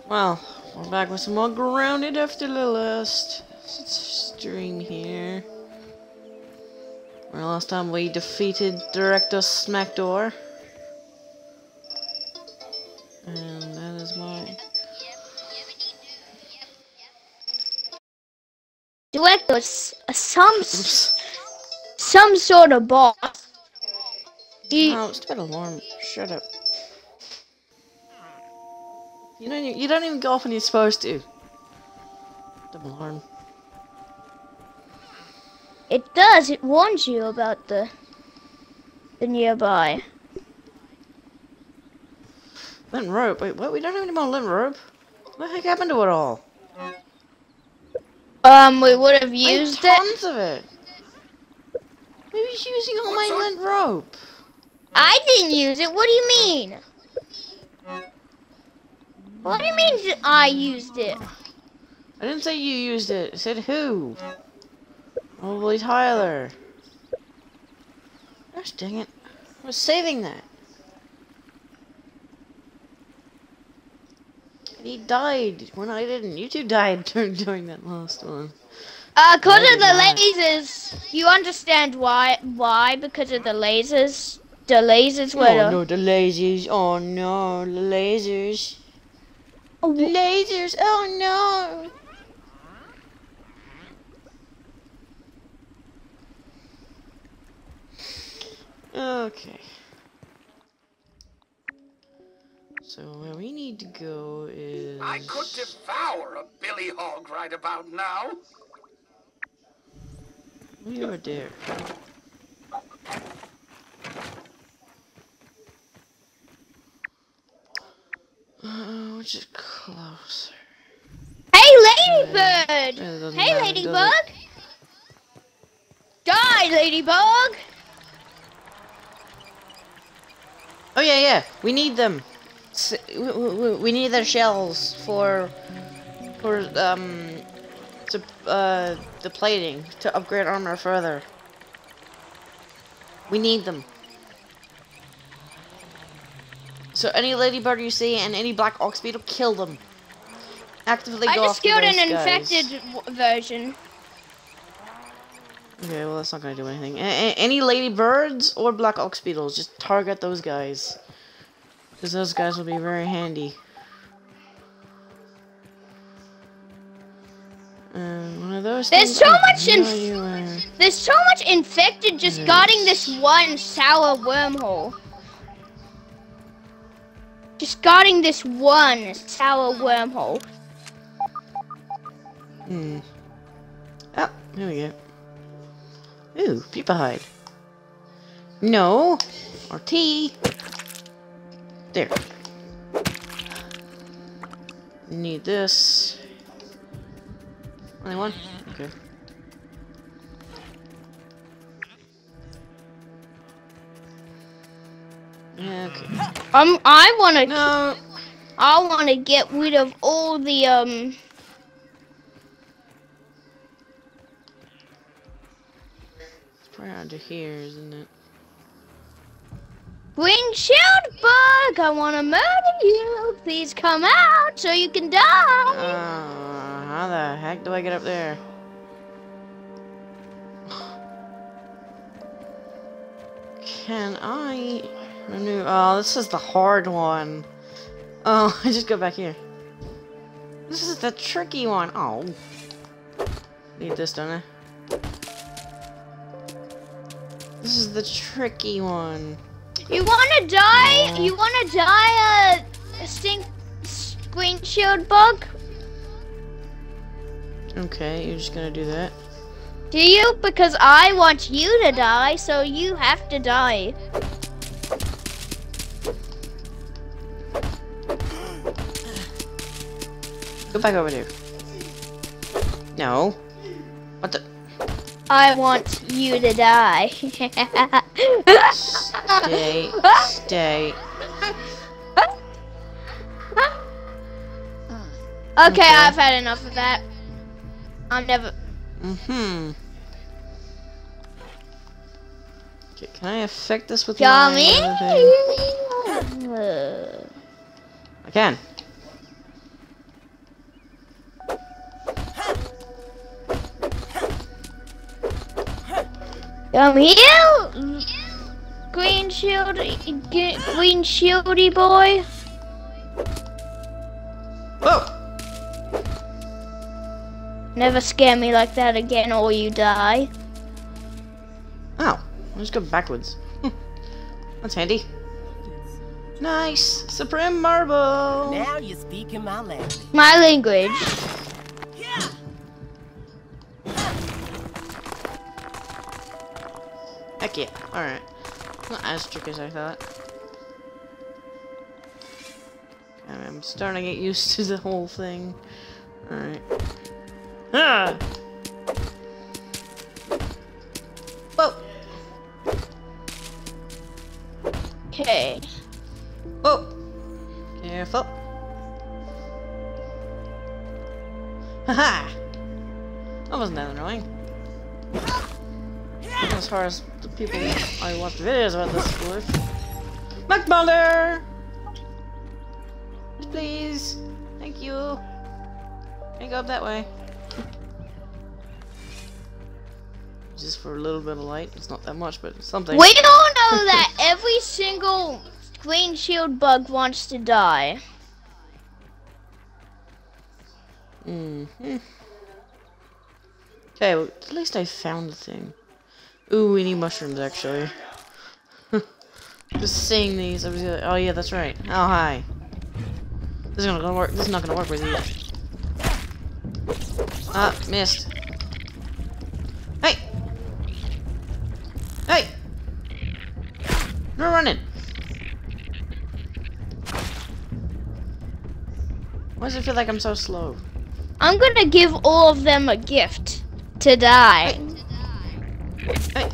Well, we're back with some more grounded after the last stream here. Where last time we defeated Director Smackdoor. And that is my... Director's some sort of boss. Oh, stupid alarm. Shut up. You don't even go off when you're supposed to. Dumb alarm. It does. It warns you about the nearby. Lint rope? Wait, what? We don't have any more lint rope? What the heck happened to it all? We would have used it. Tons of it. Maybe he's using all my lint rope. I didn't use it. What do you mean? What do you mean I used it? I didn't say you used it. I said who? Probably Tyler. Gosh dang it. I was saving that. And he died when I didn't. You two died during that last one. Because of the lasers. You understand why? Why? Because of the lasers. The lasers were... Oh no, the lasers. Oh no, the lasers. Oh, the lasers. Oh no. Okay. So where we need to go is... I could devour a billy hog right about now. We are there. Which is closer? Hey, Ladybird! Hey, Ladybug! Die, Ladybug! Oh yeah, we need them. We need their shells for the plating to upgrade armor further. We need them. So any ladybird you see and any black ox beetle, kill them. Actively go after those guys. I just killed an infected version. Okay, well that's not gonna do anything. Any ladybirds or black ox beetles, just target those guys. Because those guys will be very handy. One of those There's so much infected just guarding this one sour wormhole. Just guarding this one sour wormhole. Oh, here we go. Ooh, peepa hide. No. Or tea. There. Need this. Only one? Okay. Yeah, okay. I wanna get rid of all the It's probably under here, isn't it? Green shield bug, I wanna murder you. Please come out so you can die. How the heck do I get up there? Can I remove? Oh, this is the hard one. Oh, I just go back here. This is the tricky one. Oh. Need this, don't I? This is the tricky one. You wanna die? You wanna die, green shield bug? Okay, you're just gonna do that. Do you? Because I want you to die, so you have to die. Go back over there. No. What the? I want you to die. Stay. Stay. Okay, I've had enough of that. I'm never... Okay, can I affect this with Yummy. my... I can. Come here, green shieldy boy. Whoa! Never scare me like that again, or you die. Oh, I'll just go backwards. That's handy. Nice! Supreme Marble! Now you're speaking my language. My language. Heck yeah. Alright. Not as tricky as I thought. I'm starting to get used to the whole thing. Alright. Ah! Whoa! Okay. Whoa! Careful. Haha! That wasn't that annoying. Not as hard as the people I watched videos about this with. McMulder! Please! Thank you! Can I go up that way? Just for a little bit of light. It's not that much, but it's something. We all know that every single green shield bug wants to die. Mm-hmm. Okay, well, at least I found the thing. Ooh, we need mushrooms, actually. Just seeing these, I was like, oh yeah, that's right. Oh, hi. This is not gonna work. This is not gonna work with you. Ah, missed. Hey! Hey! No running! Why does it feel like I'm so slow? I'm gonna give all of them a gift to die. Hey!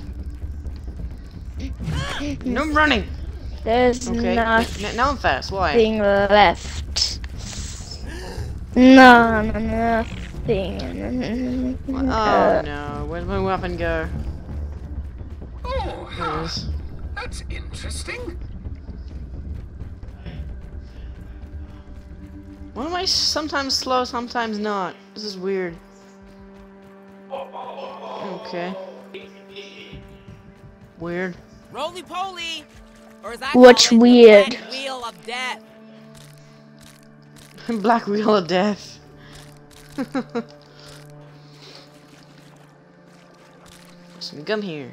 No running! There's Okay, nothing now I'm fast. Why? left. No, nothing. Oh no, where'd my weapon go? Oh, There it is. that's interesting. Why am I sometimes slow, sometimes not? This is weird. Okay. Weird. Roly poly! Or as I What's call it, the weird? Black Wheel of Death. Black Wheel of Death. Some gum here.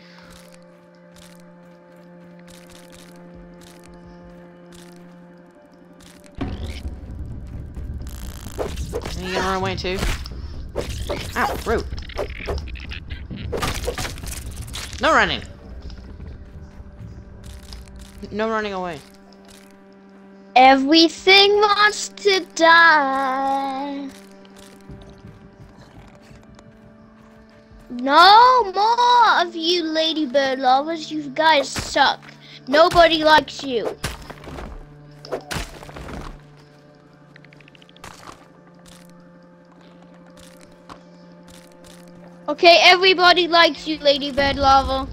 Are you gonna run away too? Ow, rude. No running. No running away. Everything wants to die. No more of you ladybird lovers. You guys suck. Nobody likes you. Okay, everybody likes you, ladybird lover.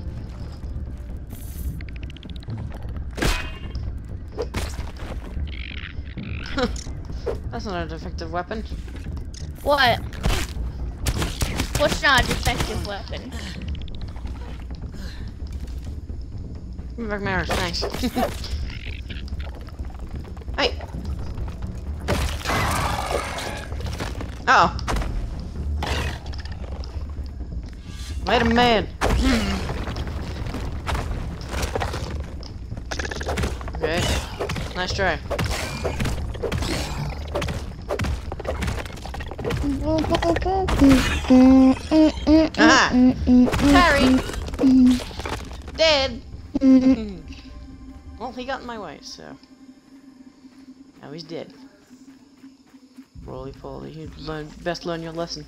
That's not a defective weapon. What? What's not a defective weapon? Give me back my arrows, nice. Hey! Uh oh. Wait a minute. Okay. Nice try. Ah! Harry! Dead! Well, he got in my way, so... Now he's dead. Roly poly, you best learn your lesson.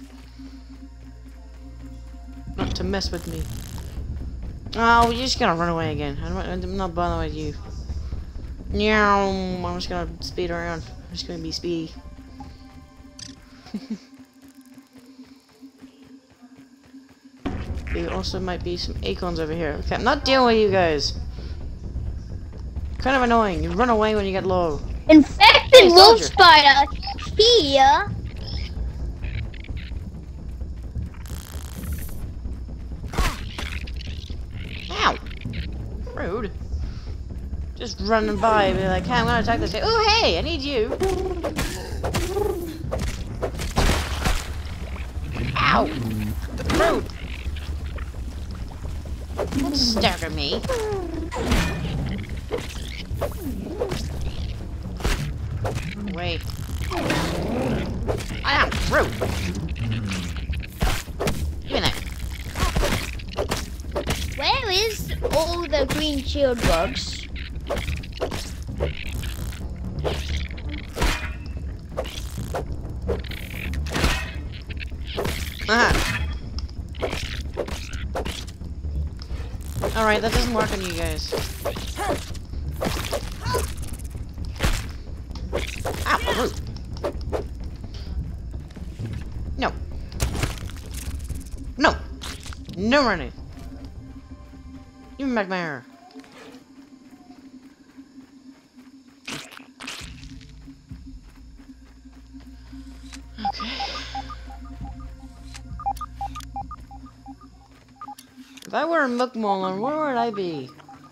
Not to mess with me. Oh, you're just gonna run away again. I'm not bothering with you. Meow. I'm just gonna speed around. I'm just gonna be speedy. There also might be some acorns over here. Okay, I'm not dealing with you guys. Kind of annoying. You run away when you get low. Infected Hey, wolf soldier. spider here. Rude. Just running by, be like, hey, I'm gonna attack this guy. Oh, hey, I need you. Ow! Rude. Don't stare at me. Wait. Ah, rude. Give me that. Where is all the green shield bugs? Aha. Alright, that doesn't work on you guys. Ow, rude. No. No. No running. Give me back my hair. Okay. If I were a Mukmolan, where would I be?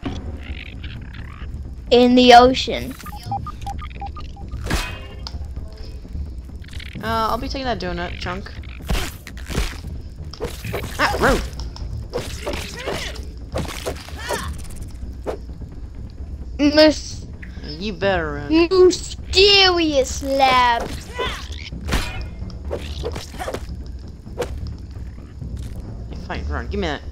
In the ocean. I'll be taking that donut chunk. Ah, rude. You better run. Mysterious lab. Fine, run. Give me that.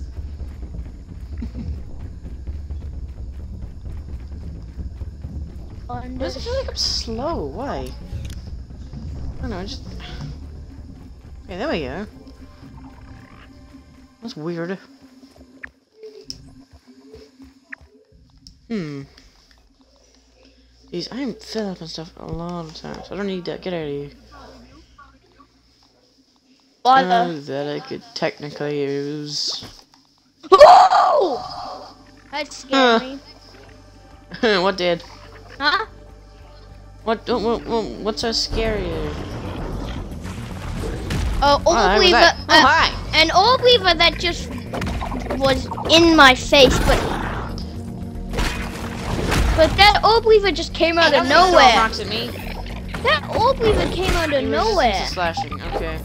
Why does it feel like I'm slow? Why? I don't know, just... Okay, there we go. That's weird. Jeez, I am filled up on stuff a lot of times. I don't need that. Get out of here. That I could technically use. Oh! That scared me. What did? Huh? What's so scary? Orb Weaver. Oh, hi! An Orb Weaver that just was in my face, but that Orb Weaver just came out of nowhere. Rocks at me. That Orb Weaver came out of nowhere. Slashing. Okay.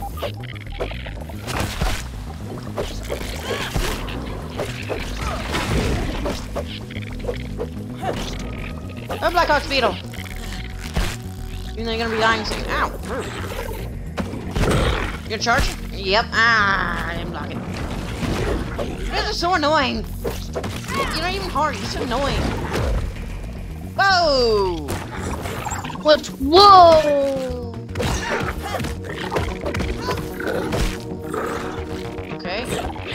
Oh, Black Ox Beetle! Even though you're gonna be dying soon. Ow! Rude. You gonna charge? Yep. Ah, I didn't block it. You guys are so annoying. You're not even hard. You're so annoying. Whoa! What? Whoa! Okay.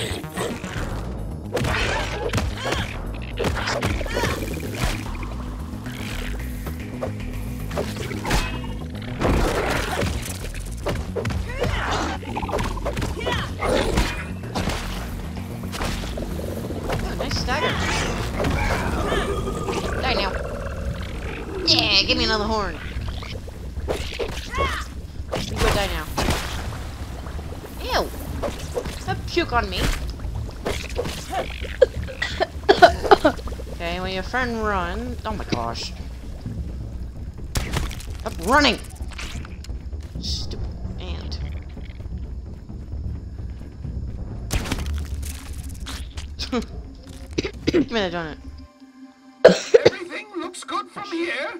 Die now. Yeah, give me another horn. You go die now. Ew. Don't puke on me. Okay, when your friend runs. Oh my gosh. Stop running! Stupid ant. Give me that donut. Everything looks good from here.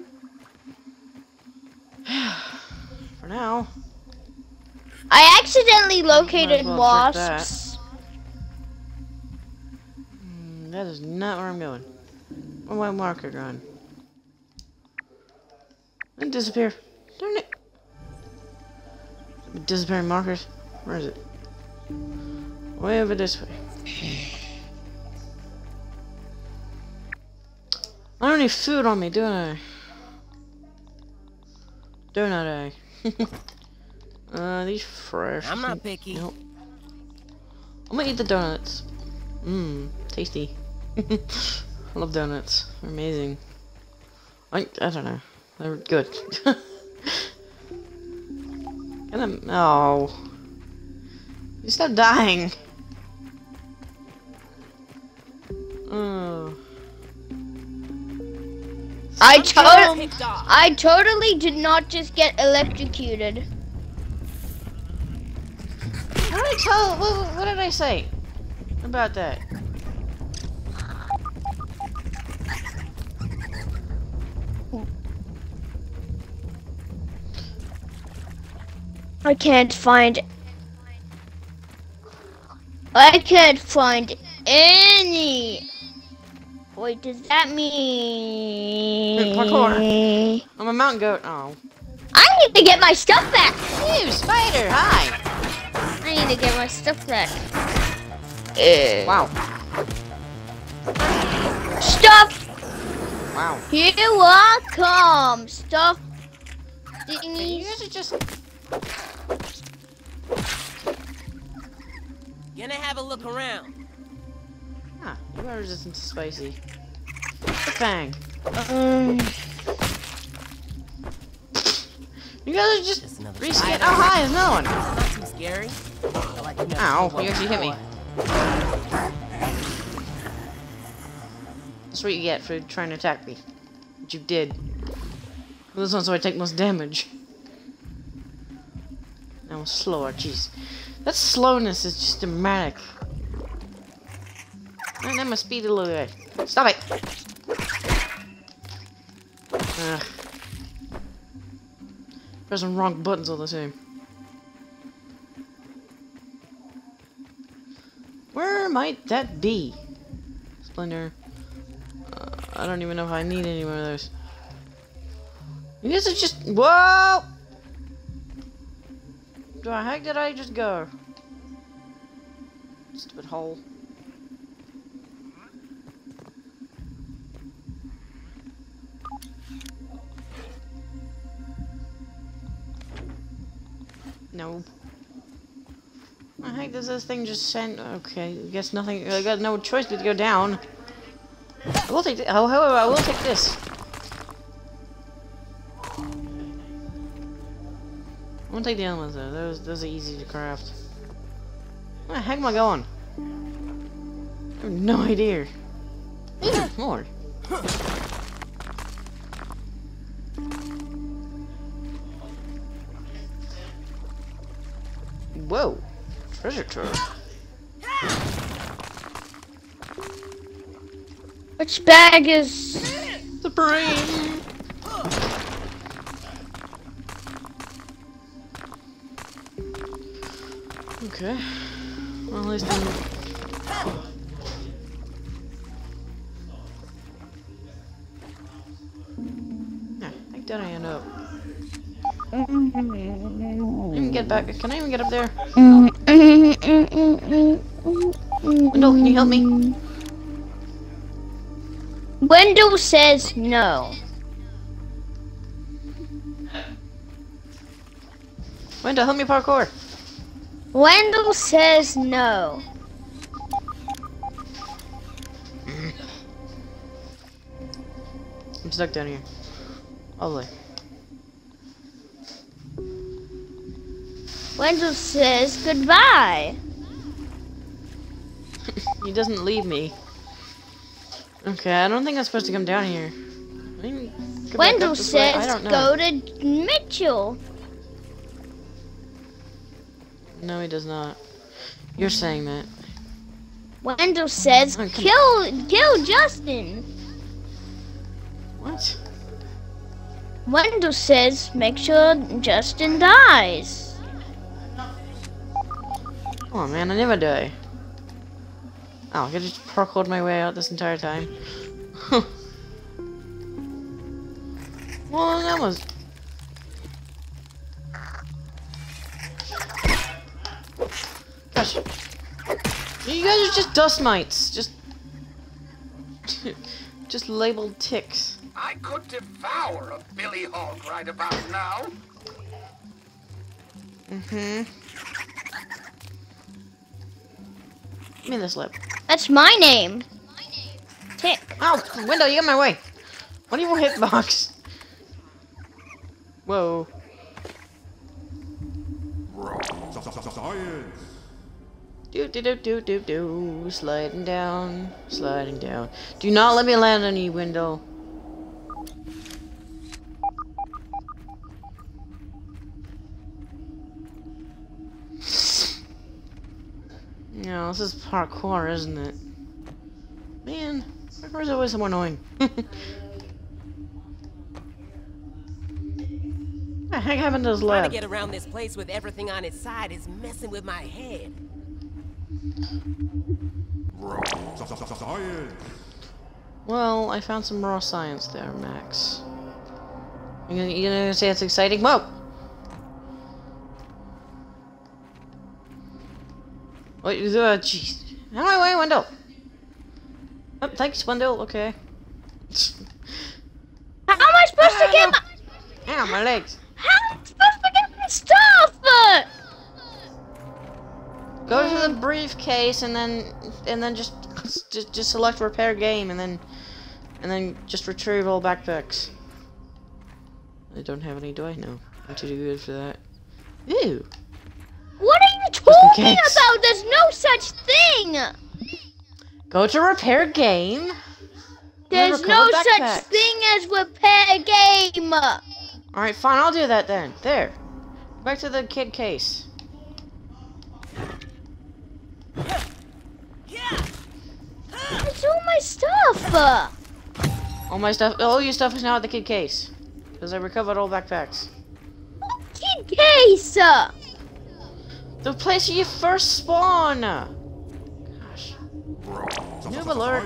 For now. I accidentally located Might as well check wasps. That is not where I'm going. Where's my marker gone? It disappear. Darn it. Disappearing markers. Where is it? Way over this way. I don't need food on me, do I? Don't I? These fresh. I'm not picky. Nope. I'm gonna eat the donuts. Tasty. I love donuts. They're amazing. I don't know. They're good. Oh. You stop dying. Oh. Picked off. I totally did not just get electrocuted. What did I tell? What did I say about that? I can't find any. Wait, does that mean Parkour. I'm a mountain goat. Oh. I need to get my stuff back? Ew, spider! Hi! I need to get my stuff back. Wow. Stuff! Wow. Here I come! Stuff! You Thingies. guys are just... Gonna have a look around. Ah, you are resistant to spicy. Bang. You guys are just another reskin. spider. Oh, hi, there's another one. Not too scary. I like to know Ow, what you actually hit me. before. That's what you get for trying to attack me. Which you did. Well, this one's where I take most damage. Now I'm slower, jeez. That slowness is just dramatic. And then my speed a little bit. Stop it! Ugh. Pressing wrong buttons all the time. Where might that be? Splendor. I don't even know if I need any one of those. You guys are just... Whoa! The heck did I just go? Stupid hole. No. The heck does this thing just send? Okay, I guess nothing. I got no choice but to go down. I will take. However, I will take this. I won't take the other ones though. Those are easy to craft. Where the heck am I going? I have no idea. More. Whoa. Treasure trove. Which bag is... The brain. Okay. Well, at least I'm... Yeah, I did I end up. Even get back. Can I even get up there? Wendell, can you help me? Wendell says no. Wendell, help me parkour. Wendell says no. I'm stuck down here. Lovely. Wendell says goodbye. He doesn't leave me. Okay, I don't think I'm supposed to come down here. Maybe go back Wendell up this way. I says don't know. go to Mitchell. No, he does not. You're saying that. Wendell says Oh, come kill Justin. What? Wendell says make sure Justin dies. Oh man, I never die. Oh, I just parkoured my way out this entire time. Well, that was... Gosh. You guys are just dust mites. Just... just labeled ticks. I could devour a billy hog right about now. Mm-hmm. Give me this lip. That's my name. Tick. Oh, window, you got my way. What do you want hitbox? Whoa. Science. Do. Sliding down. Sliding down. Do not let me land on you, window. know, this is parkour, isn't it? Man, parkour is always so annoying. What the heck happened to his Trying to leg? get around this place with everything on its side is messing with my head. Well, I found some raw science there, Max. You gonna say it's exciting? Whoa! Wait, jeez. Out of my way, Wendell! Oh, thanks, Wendell, okay. How am I supposed to get my... Ow, my legs. How am I supposed to get my stuff? Go to the briefcase and then just select repair game and then just retrieve all backpacks. I don't have any, do I? No. I'm too good for that. Ew. What are you talking case. about? There's no such thing. Go to repair game. There's recover no backpacks. such thing as repair game. Alright, fine, I'll do that then. There. Back to the kid case. Where's all my stuff? All your stuff is now at the kid case. Because I recovered all backpacks. Kid case. The place where you first spawn! Gosh. Noob alert.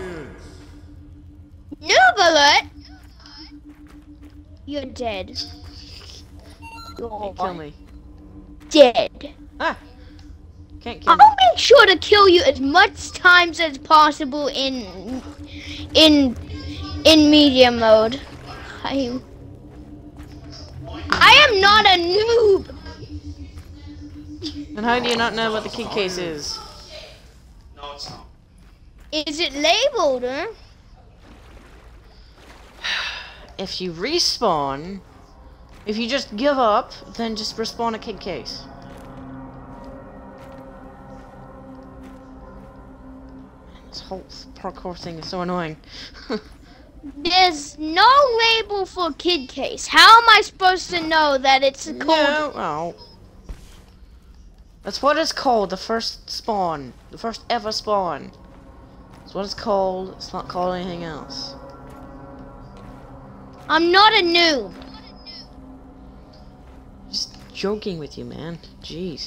Noob alert. You're dead. Can't kill me. Dead. Ah! Can't kill me. I'll make sure to kill you as much times as possible in medium mode. I am not a noob. And how do you not know what the kid case is? Is it labeled? Huh? If you respawn, if you just give up, then just respawn a kid case. This whole parkour thing is so annoying. There's no label for kid case. How am I supposed to know that it's called? No, oh. That's what it's called, the first spawn. The first ever spawn. That's what it's called. It's not called anything else. I'm not a noob. Just joking with you, man. Jeez.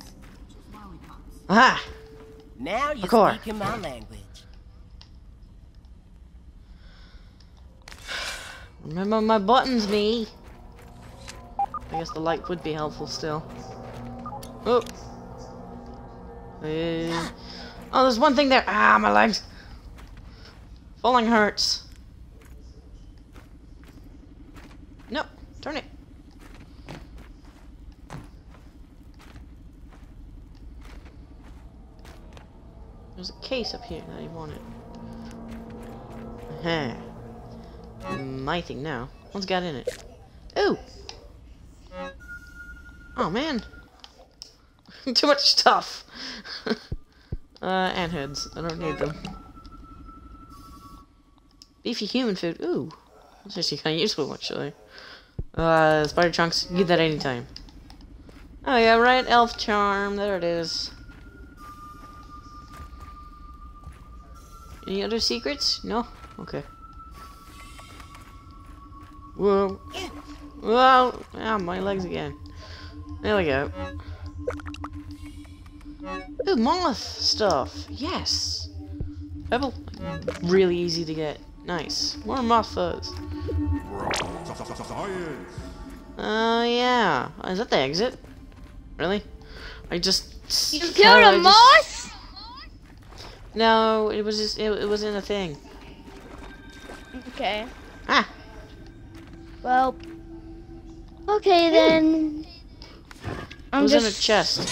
Aha! Now you're Parkour. speaking my language. Remember my buttons, me. I guess the light would be helpful still. Oh. Oh, there's one thing there. Ah, my legs. Falling hurts. No, turn it. There's a case up here that I wanted. My thing now. What's got in it? Ooh! Oh man! Too much stuff! Ant heads. I don't need them. Beefy human food. Ooh! That's actually kind of useful, actually. Spider chunks. Get that anytime. Oh yeah, right. Elf charm. There it is. Any other secrets? No? Okay. Whoa. Whoa! Ah, my legs again. There we go. Ooh, moth stuff. Yes. Pebble. Really easy to get. Nice. More moth fuzz. Yeah. Is that the exit? Really? I just... You killed a moth? No, it was just... It was in a thing. Okay. Ah! Well... Okay then... It was in a chest.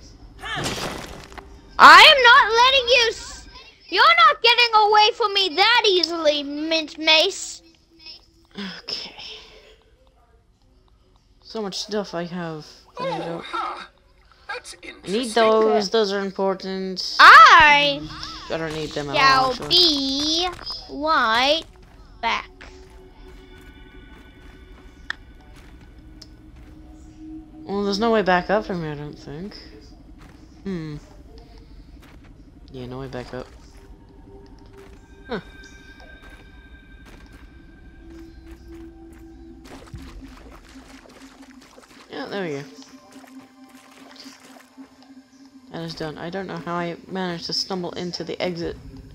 I am not letting you... You're not getting away from me that easily, Mint Mace. Okay. So much stuff I have. That I don't... That's I interesting. need those. Those are important. I I don't need them at all. shall Actually. be right back. Well, there's no way back up from here, I don't think. Yeah, no way back up. Huh. Yeah, there we go. That is done. I don't know how I managed to stumble into the exit.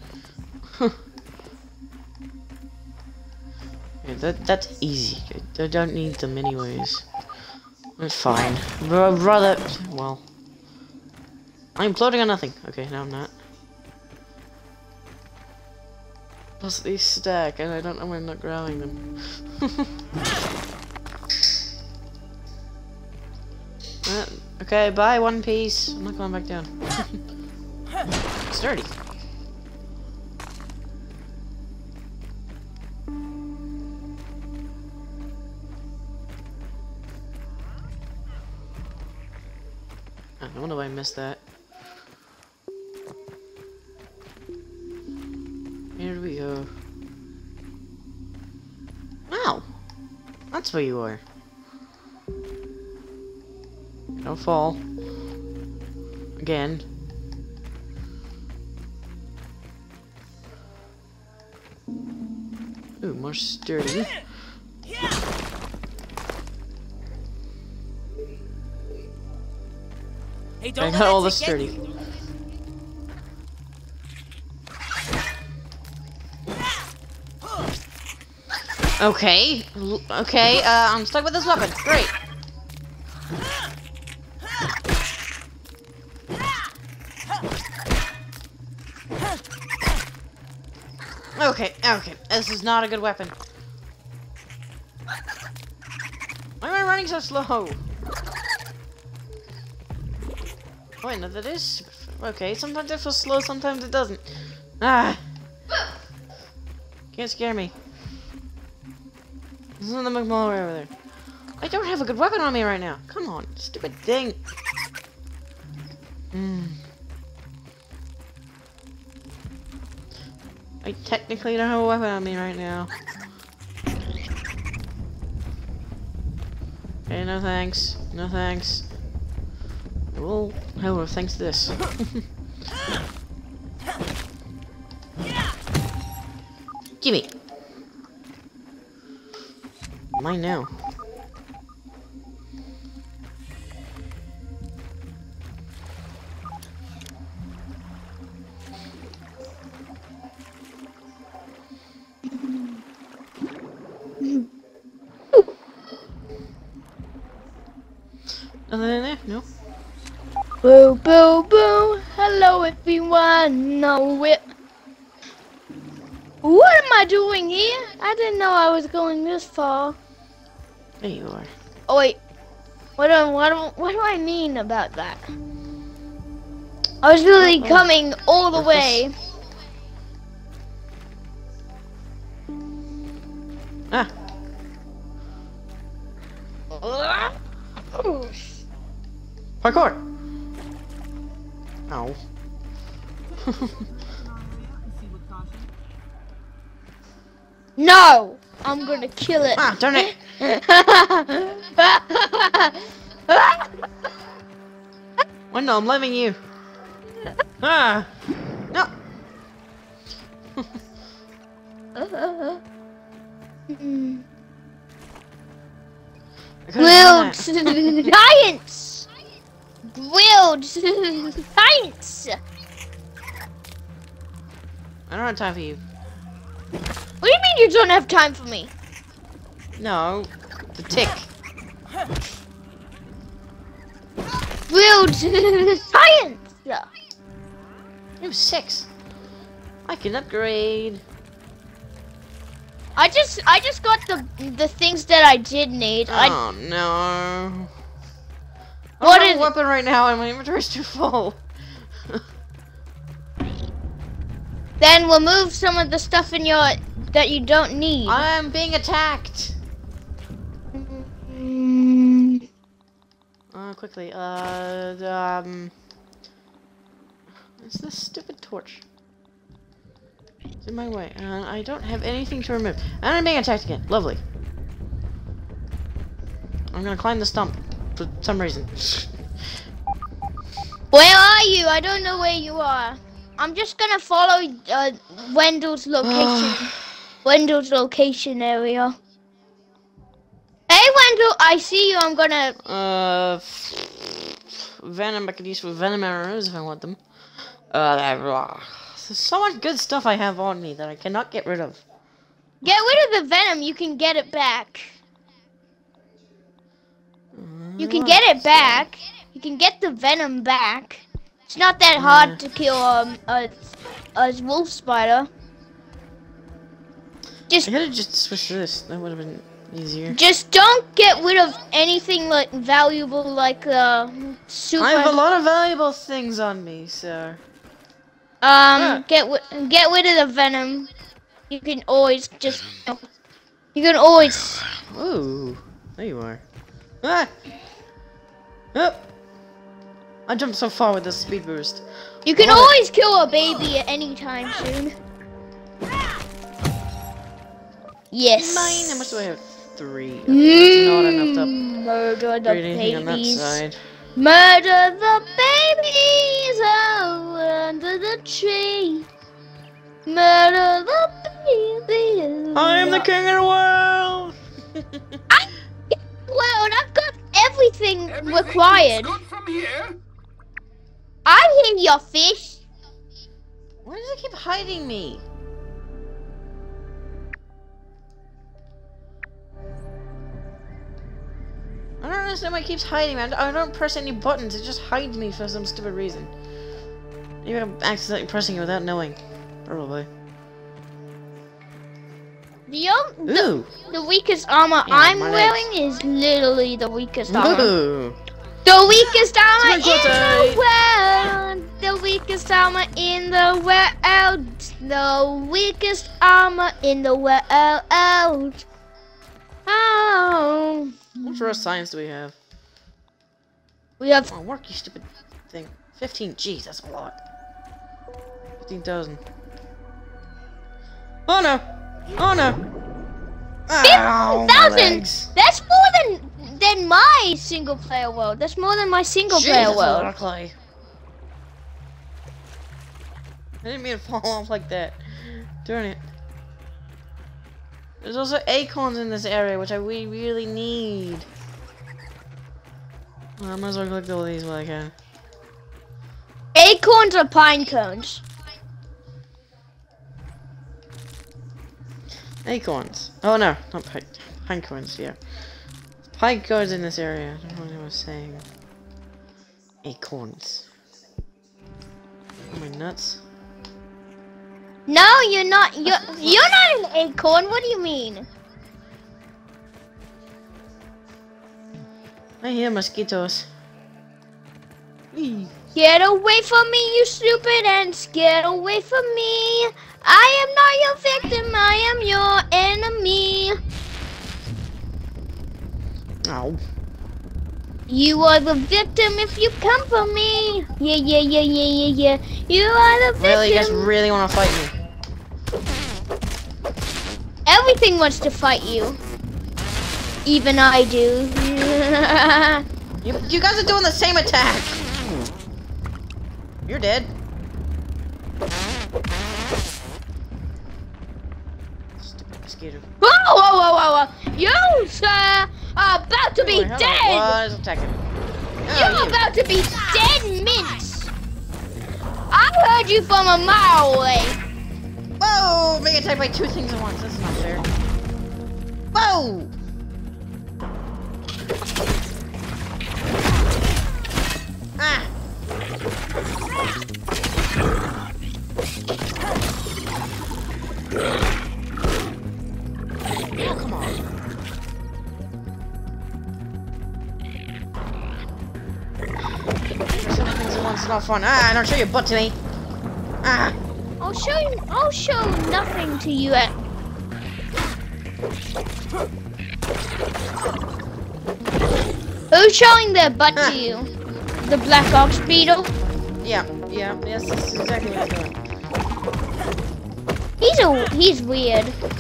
Yeah, that's easy. I don't need them anyways. It's fine. Rather, well, I'm floating on nothing. Okay, no, I'm not. Plus these stack, and I don't know why I'm not grabbing them. Okay, bye, One Piece. I'm not going back down. Sturdy. I wonder why I missed that. Here we go. Wow! That's where you are. Don't fall. Again. Ooh, more sturdy. Hey, I don't got let all it the get sturdy. you. Okay. Okay, I'm stuck with this weapon. Great. Okay, okay. This is not a good weapon. Why am I running so slow? Wait, no, that is... Okay, sometimes it feels slow, sometimes it doesn't. Ah! Can't scare me. This is the McMullen over there. I don't have a good weapon on me right now. Come on, stupid thing. I technically don't have a weapon on me right now. Okay, no thanks. No thanks. Well, however, thanks to this. Gimme! Mine now. Nothing in there? No? Boo, boo, boo. Hello, everyone. No whip. What am I doing here? I didn't know I was going this far. There you are. Oh, wait. What do I mean about that? I was really coming all the way. Ah! Parkour! Ow. No! I'm gonna kill it. Ah, darn it! Well, no, I'm leaving you. Ah! No! Grilled science! Grilled science! I don't have time for you. What do you mean you don't have time for me? No, the tick. Grilled science! You have 6. I can upgrade. I just got the things that I did need. Oh no. I What don't have is a weapon right now and my inventory's too full. Then remove some of the stuff in your that you don't need. I'm being attacked. Quickly. It's this stupid torch. It's in my way. I don't have anything to remove. And I'm being attacked again. Lovely. I'm gonna climb the stump for some reason. Where are you? I don't know where you are. I'm just gonna follow Wendell's location. Wendell's location area. Hey Wendell, I see you. I'm gonna. Venom I could use for venom arrows if I want them. There's so much good stuff I have on me that I cannot get rid of. Get rid of the venom. You can get it back. You can get it back. You can get the venom back. It's not that hard to kill a wolf spider. I could've just switched to this. That would have been easier. Just don't get rid of anything like valuable, like super. I have a lot of valuable things on me, so. Get rid of the venom. You can always just. You can always. Ooh, there you are. Ah! Oh! I jumped so far with this speed boost. You can always kill a baby at any time soon. Yes. Mine. How much do I have? 3. Okay, not enough to murder the anything on that babies. side. Murder the babies under the tree. Murder the babies. I am the king of the world. Well, I've got everything Everything required. looks good from here. I hear your fish. Why does it keep hiding me? I don't understand why it keeps hiding me. I don't press any buttons. It just hides me for some stupid reason. Maybe I'm accidentally pressing it without knowing. Probably. Ooh. The weakest armor Yeah, I'm my wearing is literally the weakest armor. Ooh. The weakest armor in Twinkle the world. The weakest armor in the world. The weakest armor in the world. Oh. What raw science do we have? We have. Oh, work, you stupid thing. 15. Jeez, that's a lot. 15,000. Oh no! Oh no! Ow, my 15,000. legs. That's more than my single player world. That's more than my single Jeez, player that's a lot world. of clay. I didn't mean to fall off like that. Darn it. There's also acorns in this area, which we really need. Well, I might as well collect all these while I can. Acorns or pine cones? Acorns. Oh no, not pine cones, yeah. Pine cones in this area. I don't know what I was saying. Acorns. Am I nuts? No, you're not. You're not an acorn. What do you mean? I hear mosquitoes. Eee. Get away from me, you stupid ants! Get away from me! I am not your victim. I am your enemy. Ow. You are the victim if you come for me. Yeah. You are the victim. Really, you guys really want to fight me? Everything wants to fight you. Even I do. You guys are doing the same attack. You're dead. Stupid mosquito. Whoa. You, sir, are about to be Hello. dead. What is attacking me? You're about to be dead mince. I heard you from a mile away. Whoa! Being attacked by 2 things at once. That's not fair. Whoa! Ah! Oh, come on. Some things at once is not fun. Ah, don't show your butt to me. Ah! I'll show nothing to you at. Who's showing their butt to you? The black ox beetle? Yes, that's exactly what I'm doing. He's weird.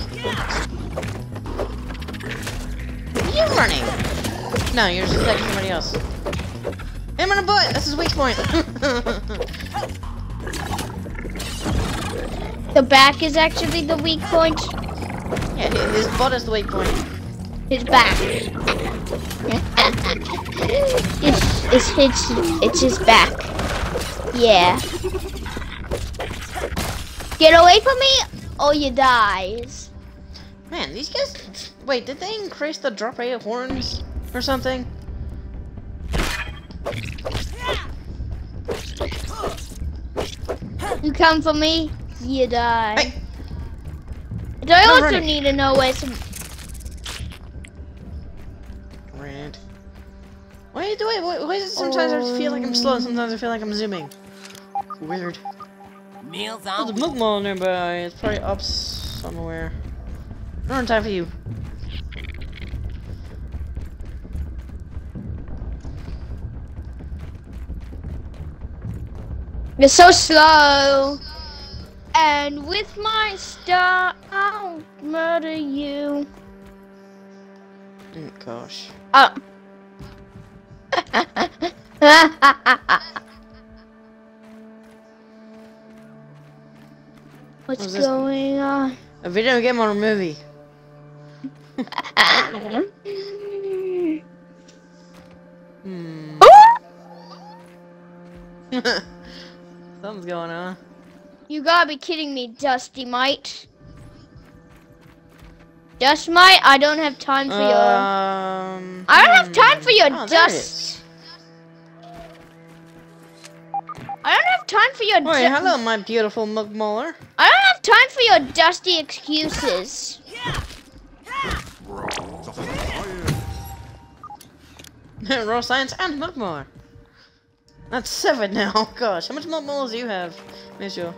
You running? No, you're just like somebody else. Him in the butt! That's his weak point! The back is actually the weak point. Yeah, his butt is the weak point. His back. It's his back. Yeah. Get away from me or you dies. Man, these guys... Wait, did they increase the drop rate of horns or something? You come for me, you die. Hey. But I I'm also running. need to know where some... Rant. Why is it sometimes I feel like I'm slow and sometimes I feel like I'm zooming? Weird. Meals There's a on milk mall nearby. It's probably up somewhere. I don't have time for you. You're so slow. And with my star, I'll murder you. Oh, gosh. Oh. What's What's this? going on? A video game or a movie? Hmm. Something's going on. You gotta be kidding me, Dusty Mite. Dust Mite, I don't have time for your... I don't have time for your Oh, there it dust. is. I don't have time for your... Wait, hello, my beautiful milk molar. I don't have time for your dusty excuses. Raw science and milk molar. That's 7 now. Gosh, how much milk molars do you have, Mitchell?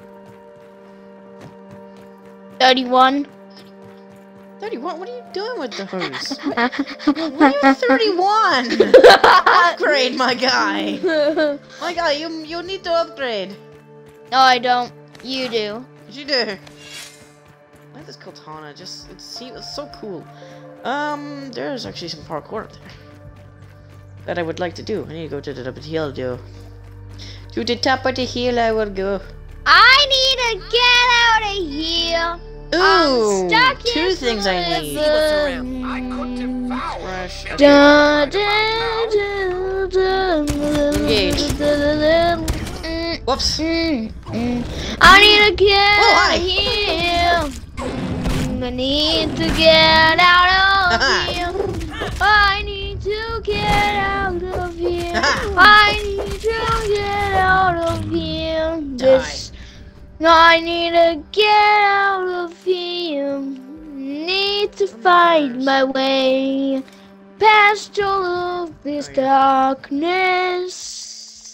31. 31? What are you doing with the hose? Why are you 31? Upgrade, my guy. My guy, you need to upgrade. No, I don't. You do. What you do? I like this katana. It's so cool. There's actually some parkour up there that I would like to do. I need to go to the top of the hill, though. To the top of the hill, I will go. I need to get out of here. Ooh, I'm stuck 2 in things I need. forever. I could devour Fresh. a Da, da, da, da, Engage. da, Whoops. I need to get Oh, out hi. of here. I need to get out of here. I need to get out of here. I need to get out of here. This. I need to get out of here. Need to find my way past all of this darkness.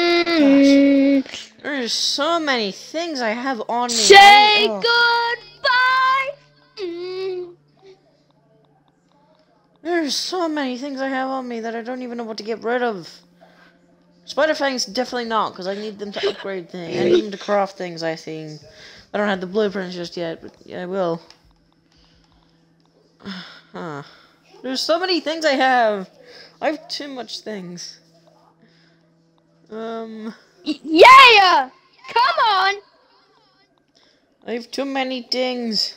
There's so many things I have on me. Say Oh. goodbye. There's so many things I have on me that I don't even know what to get rid of. Spider Fangs, definitely not, because I need them to upgrade things. I need them to craft things, I think. I don't have the blueprints just yet, but yeah, I will. Huh. There's so many things I have. I have too much things. Yeah! Come on! I have too many things.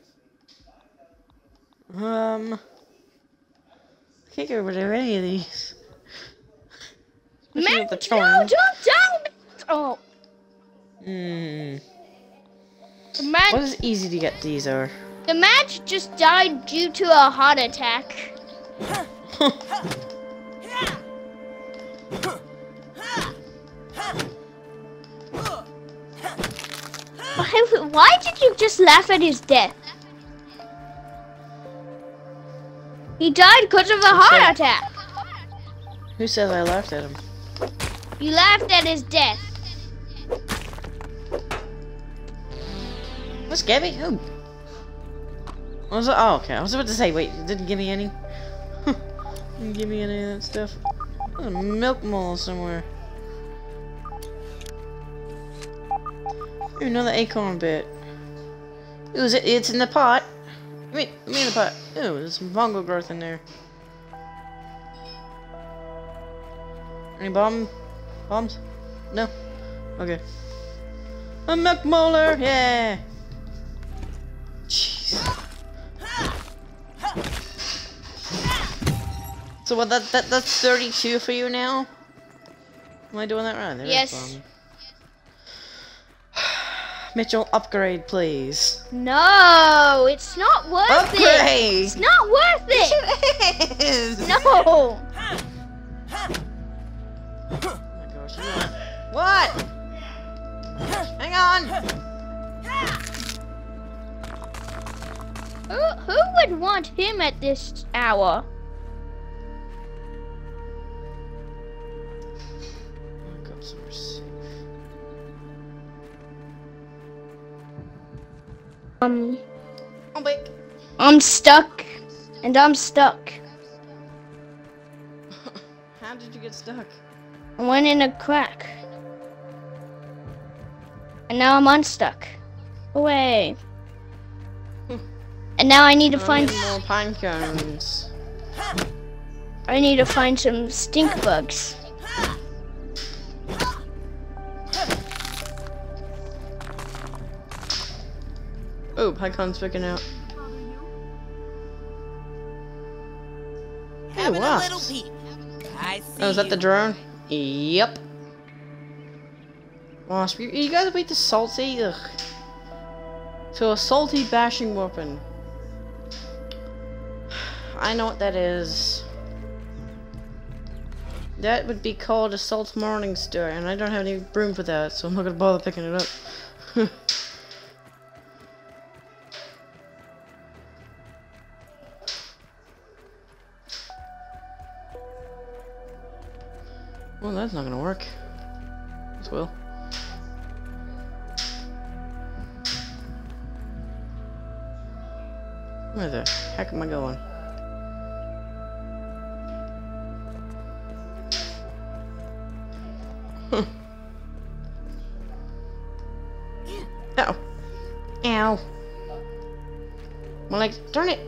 I can't get rid of any of these. Especially Man, with the no, charm. don't tell me! Oh, Hmm. the man, What is easy to get these are? the match just died due to a heart attack. Why did you just laugh at his death? He died because of a heart attack. Who says I laughed at him? You laughed at his death. What's Gabby? Who? What was it? Oh, okay. I was about to say, wait, it didn't give me any. Didn't give me any of that stuff. There's a milk mole somewhere. Ooh, another acorn bit. Ooh, it's in the pot. Wait, in the pot. Ooh, there's some fungal growth in there. Any bombs? No? Okay. A milk molar, yeah. Jeez. So what? That's 32 for you now. Am I doing that right? There Yes. Mitchell, upgrade, please. No, it's not worth it. Upgrade. It's not worth it. It is. No. Oh my gosh. What? Hang on. Who would want him at this hour? I'll go somewhere safe. Oh wait. I'm stuck, and I'm stuck. How did you get stuck? I went in a crack, and now I'm unstuck. Away. And now I need to find. More pine cones. I need to find some stink bugs. Oh, pine cones picking out. Having a wasps. little peep. I see. Oh, is that the you. drone? Yep. Wasp, you guys beat the salty? Ugh. So a salty bashing weapon. I know what that is. That would be called a salt morning star, and I don't have any room for that, so I'm not gonna bother picking it up. Well, that's not gonna work. This will. Where the heck am I going? Ow. Ow. Well, like, darn it.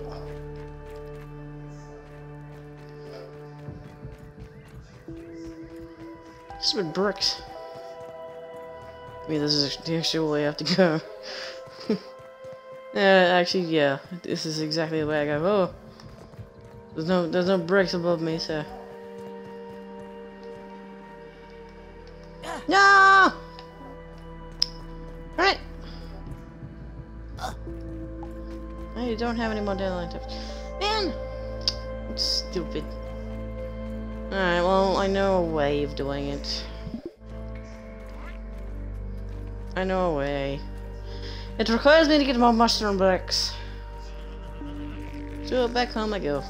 Just with bricks. I mean, this is the actual way I have to go. Actually, yeah. This is exactly the way I go. Oh. There's no bricks above me, so. No! Darn it! Oh, you don't have any more dandelion tips. Man! It's stupid. Alright, well, I know a way of doing it. I know a way. It requires me to get more mushroom bricks. So back home I go.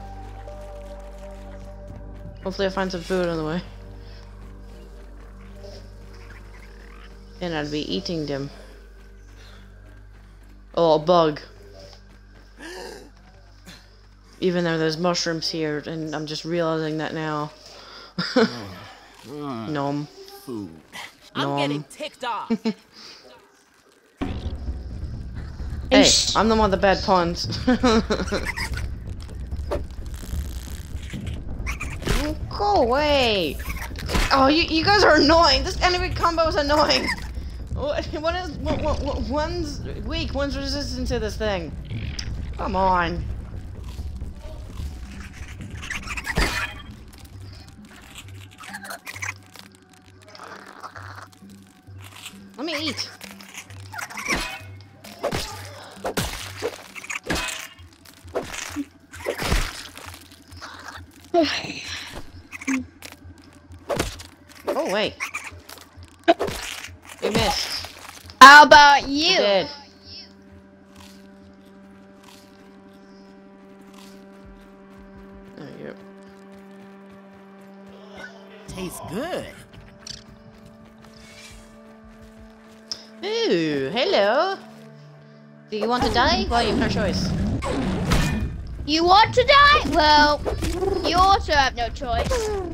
Hopefully I find some food on the way. And I'd be eating them. Oh, a bug. Even though there's mushrooms here, and I'm just realizing that now. Nom. Food. I'm getting ticked off. Hey, I'm the one with the bad puns. Go away! Oh, you guys are annoying. This enemy combo is annoying. One's weak, one's resistant to this thing. Come on. Let me eat. Oh wait. You missed. How about you? You did. There you go. Tastes good. Ooh, hello. Do you want to die? Well, you have no choice. You want to die? Well, you also have no choice.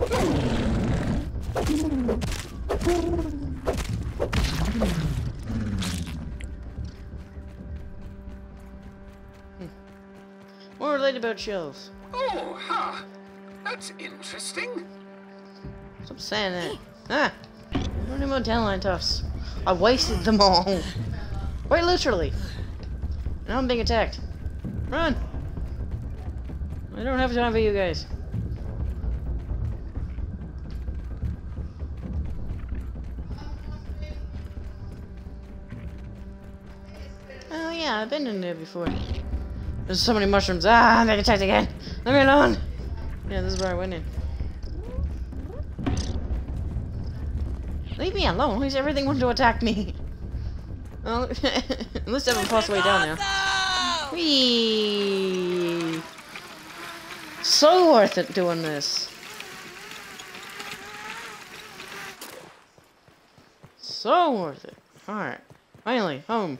More related about shells. Oh, huh. That's interesting. Stop saying that. Ah! More dandelion tufts. I wasted them all. Quite literally. Now I'm being attacked. Run! I don't have time for you guys. Oh yeah, I've been in there before. There's so many mushrooms. Ah, I'm being attacked again. Leave me alone. Yeah, this is where I went in. Leave me alone. Why does everything want to attack me? Well, at least I have a possible way down now. Whee! So worth it doing this. So worth it. Alright. Finally, home.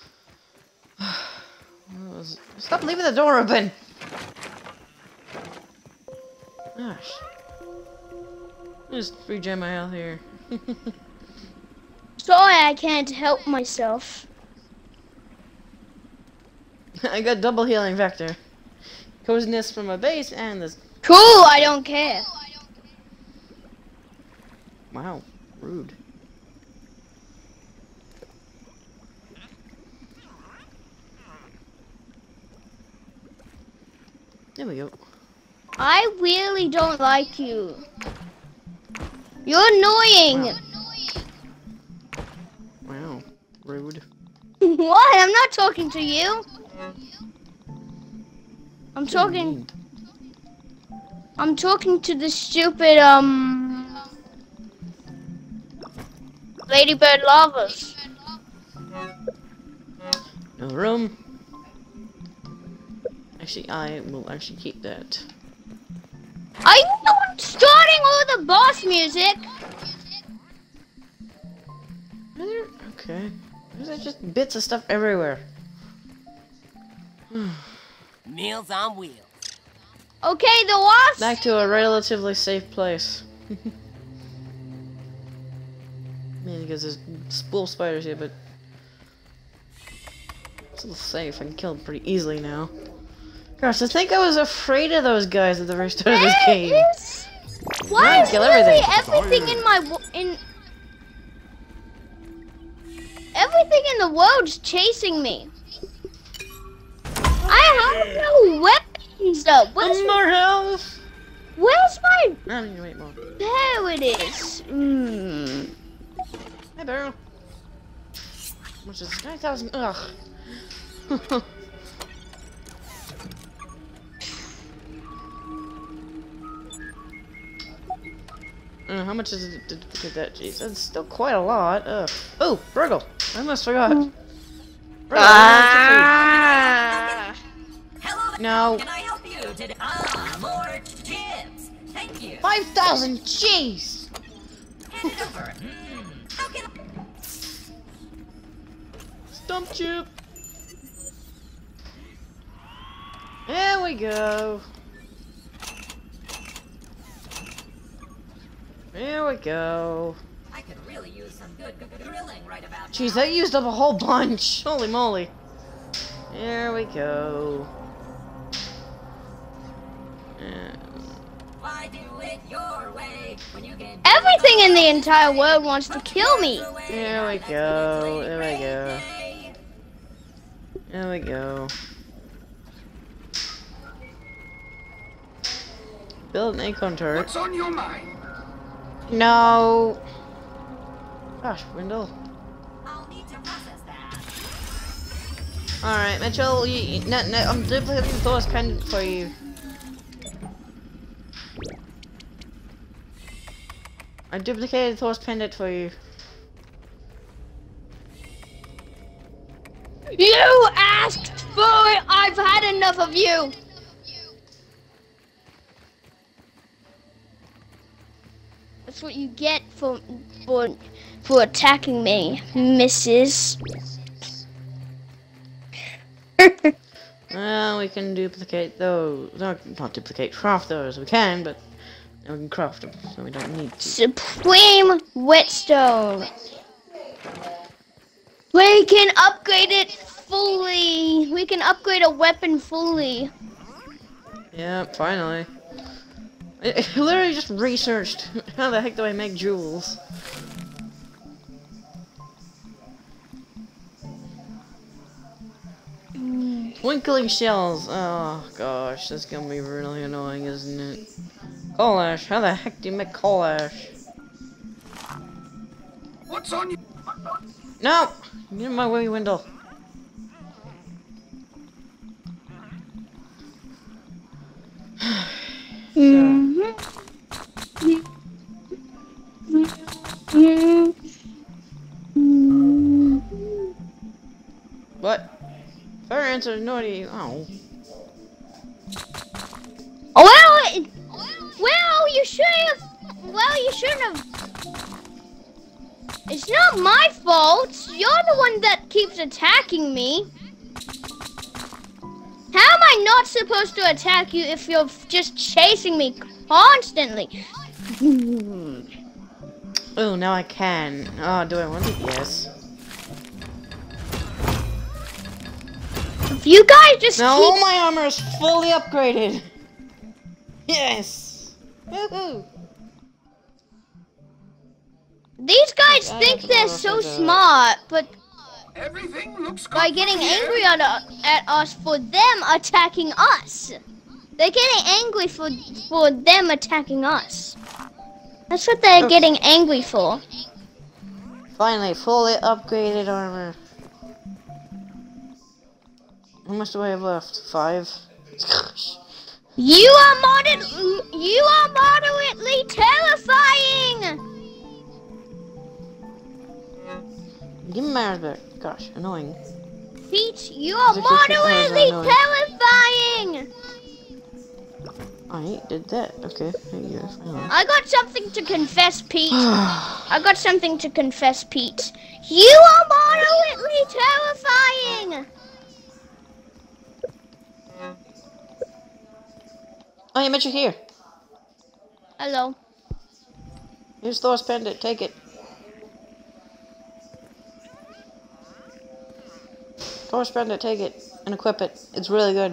Stop leaving the door open! Gosh. Just regen my health here. Sorry, I can't help myself. I got double healing vector. Coziness from my base and this. Cool, I don't care. Wow, rude. There we go. I really don't like you. You're annoying. Wow, rude. What? I'm not talking to you. I'm talking to the stupid ladybird lavas. No room. Actually, I will actually keep that. Are you not starting all the boss music? Okay. There's just bits of stuff everywhere. Meals on wheels. Okay, the wasp. Back to a relatively safe place. Man, because there's spool spiders here, but it's a little safe. I can kill them pretty easily now. Gosh, I think I was afraid of those guys at the very start of this game. Why is kill literally everything. everything in my everything in the world's chasing me? I have no weapons though. More health. Where's my? I need to wait more. There it is. Hey, barrel. Which is 9,000. Ugh. How much is it to get that? Jeez, that's still quite a lot. Ugh. Oh, burgl. I almost forgot. Burgl, Hello, no. can I help you today? More chips. Thank you. 5,000. Jeez. Hand it over. How can Stump chip. There we go. There we go. I could really use some good grilling right about Jeez, that used up a whole bunch. Holy moly. There we go. Why do it your way when you can Everything in the entire world wants to kill me. There we go. There we go. There we go. Build an acorn turret. What's on your mind? No. Gosh, Wendell. I'll need to process that. Alright, Mitchell, I'm duplicating Thor's pendant for you. I duplicated Thor's pendant for you. You asked for it. I've had enough of you. That's what you get for attacking me, Mrs. Well, we can duplicate those. No, not duplicate, craft those. We can, but we can craft them, so we don't need to. Supreme Whetstone. We can upgrade it fully. We can upgrade a weapon fully. Yeah, finally. I literally just researched how the heck do I make jewels. Twinkling shells. Oh gosh, that's gonna be really annoying, isn't it? Coal ash. How the heck do you make coal ash? What's on you? No! Get in my way, Wendell. What? Fair answer, naughty. Oh. Well, you should have. Well, you shouldn't have. It's not my fault. You're the one that keeps attacking me. How am I not supposed to attack you if you're just chasing me constantly? Oh, now I can. Oh, do I want it? Yes. If you guys just Now keep... all my armor is fully upgraded. Yes. Woohoo. These guys think they're so smart, but Everything looks good. by getting angry at us for them attacking us. They're getting angry for them attacking us. That's what they're getting angry for. Finally, fully upgraded armor. How much do I have left? 5? Gosh. You are moderately terrifying! Give me my arms back. Gosh, annoying. Pete, you are moderately terrifying! I did that. Okay, there you go. Finally. I got something to confess, Pete. I got something to confess, Pete. You are moderately terrifying! Oh, you met you here. Hello. Here's Thor's pendant. Take it. Thor's pendant. Take it and equip it. It's really good.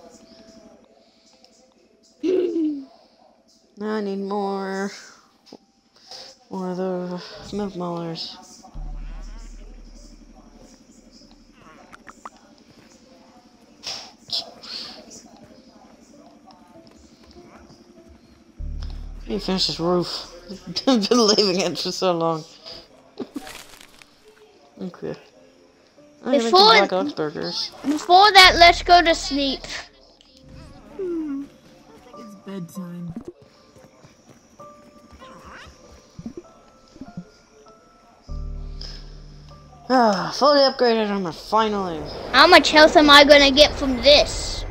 Now I need more of the milk molars. I need to finish this roof. I've been leaving it for so long. Okay. I'm gonna make some black ox burgers. Before that, let's go to sleep. It's bedtime. Ah, fully upgraded armor, finally. How much health am I gonna get from this?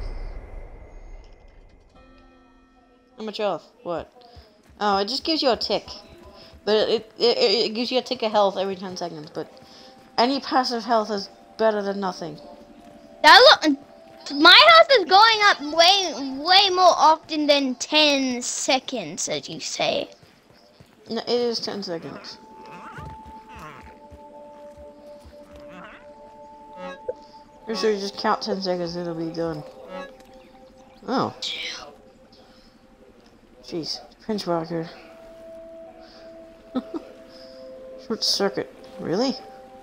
How much health? What? Oh, it just gives you a tick. But it gives you a tick of health every 10 seconds, but any passive health is better than nothing. My health is going up way more often than 10 seconds, as you say. No, it is 10 seconds. You're sure you just count 10 seconds, it'll be done. Oh. Jeez, pinch rocker. Short circuit. Really?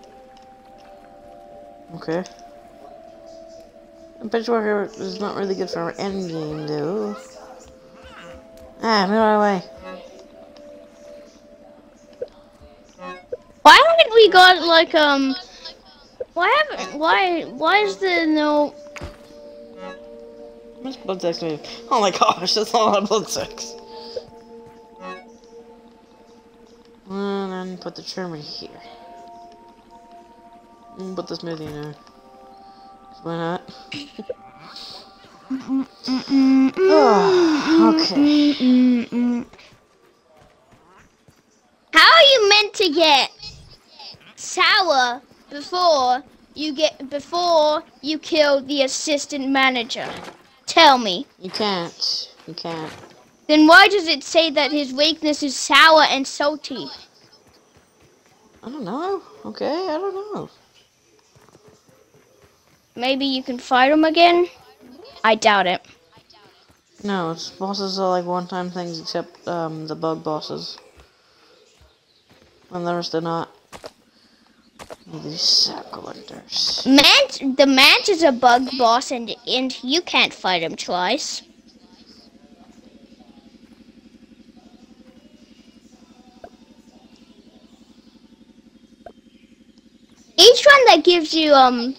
Okay. Pinch rocker is not really good for our end game, though. Ah, move out of the way. Why haven't we got like why is there no... How much blood sex do we have? Oh my gosh, that's a lot of blood sex. And then put the trimmer here. And put the smoothie in there. Why not? Oh, okay. How are you meant to get sour before you kill the assistant manager? Tell me. You can't. You can't. Then why does it say that his weakness is sour and salty? I don't know. Okay, I don't know. Maybe you can fight him again? I doubt it. No, it's bosses are like one-time things except the bug bosses. And the rest are not. These sack collectors. The Mant is a bug boss, and you can't fight him twice. Each one that gives you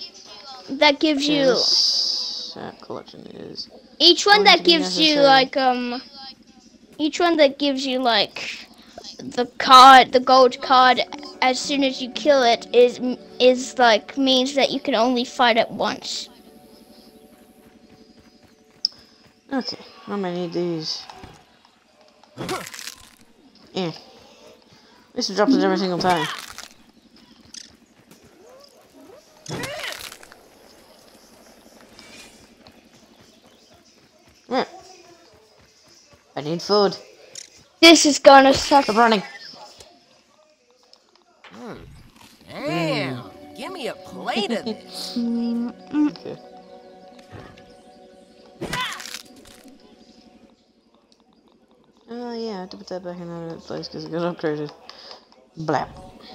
Sack collection is. each one that gives you necessary. each one that gives you like the gold card as soon as you kill it is like means that you can only fight it once. Okay, I'm gonna need these. Yeah. This drops it every single time. Yeah. I need food. This is gonna suck. Stop running. Damn. Give me a plate of this. Okay. Oh yeah, I have to put that back in that place because it got upgraded. Blap.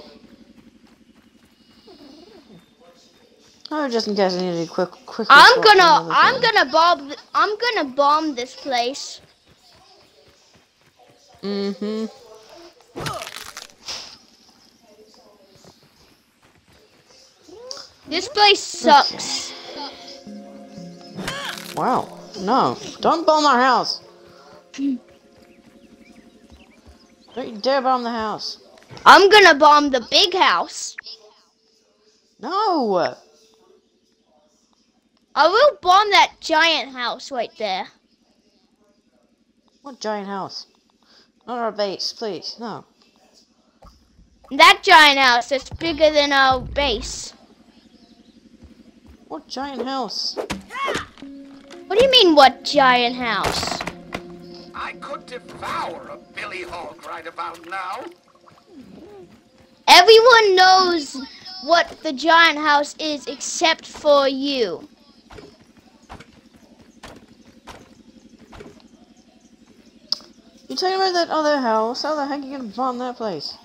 Oh, just in case I need a quick. I'm gonna bomb this place. Mm-hmm. This place sucks. Okay. Wow. No. Don't bomb our house. Don't you dare bomb the house. I'm gonna bomb the big house. No. I will bomb that giant house right there. What giant house? Not our base, please. No. That giant house that's bigger than our base. What giant house? What do you mean, what giant house? I could devour a billy hog right about now. Everyone knows what the giant house is except for you. You talking about that other house? How the heck are you gonna bomb that place?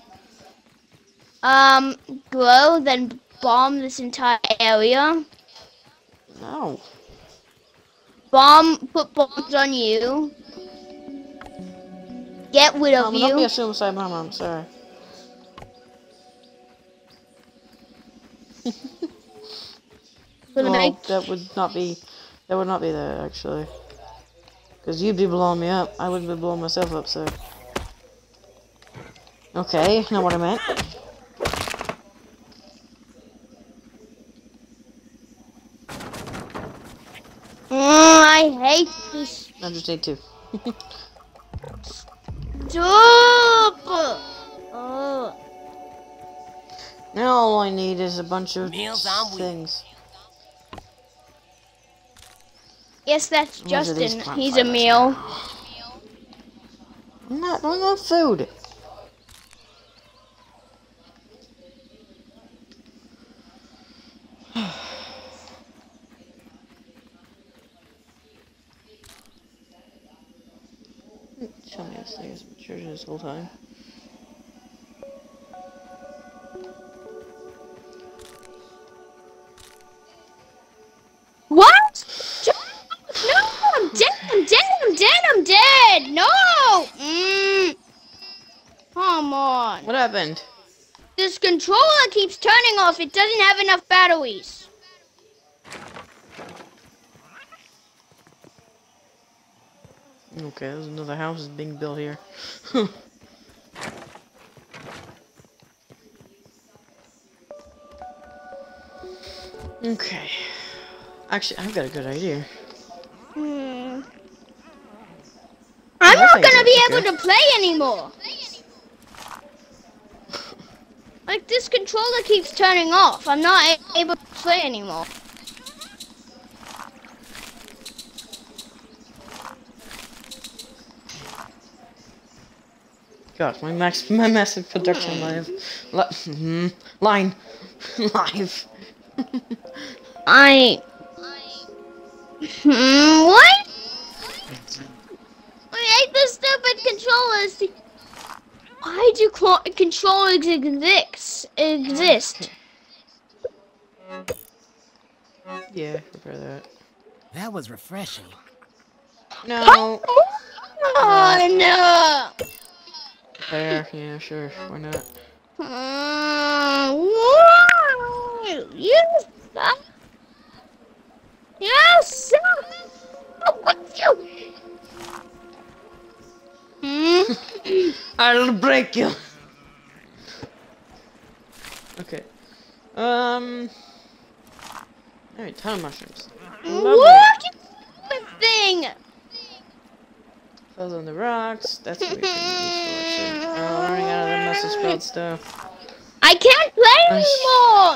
Well, then bomb this entire area. No. Put bombs on you. Get rid of Don't be you. a suicide bomber, I'm sorry. Well, that would not be that actually. Because you'd be blowing me up. I wouldn't be blowing myself up, so. Okay, not what I meant. I hate this. I just need two. Stop! Now all I need is a bunch of Meals on things. Yes, that's What are these Justin. plant He's a fibers meal. Not enough food. Show me this thing has been treasure this whole time. What? No, I'm dead. I'm dead. No. Come on. What happened? This controller keeps turning off. It doesn't have enough batteries. Okay, there's another house is being built here. Okay. Actually, I've got a good idea. I'm not gonna be able to play anymore. Like, this controller keeps turning off. I'm not able to play anymore. Gosh, my massive production line. What? I hate the stupid controllers. Why do controllers exist? Yeah, repair that. That was refreshing. No. Oh no! Repair. Yeah, sure. Why not? Why? Yes! Yes! What's you? I'll break you. Okay. Alright, ton of mushrooms. Lovely. What is thing? Those on the rocks. That's what we can use for it. Oh, I'm running out of the muscle sprout stuff. I can't play anymore.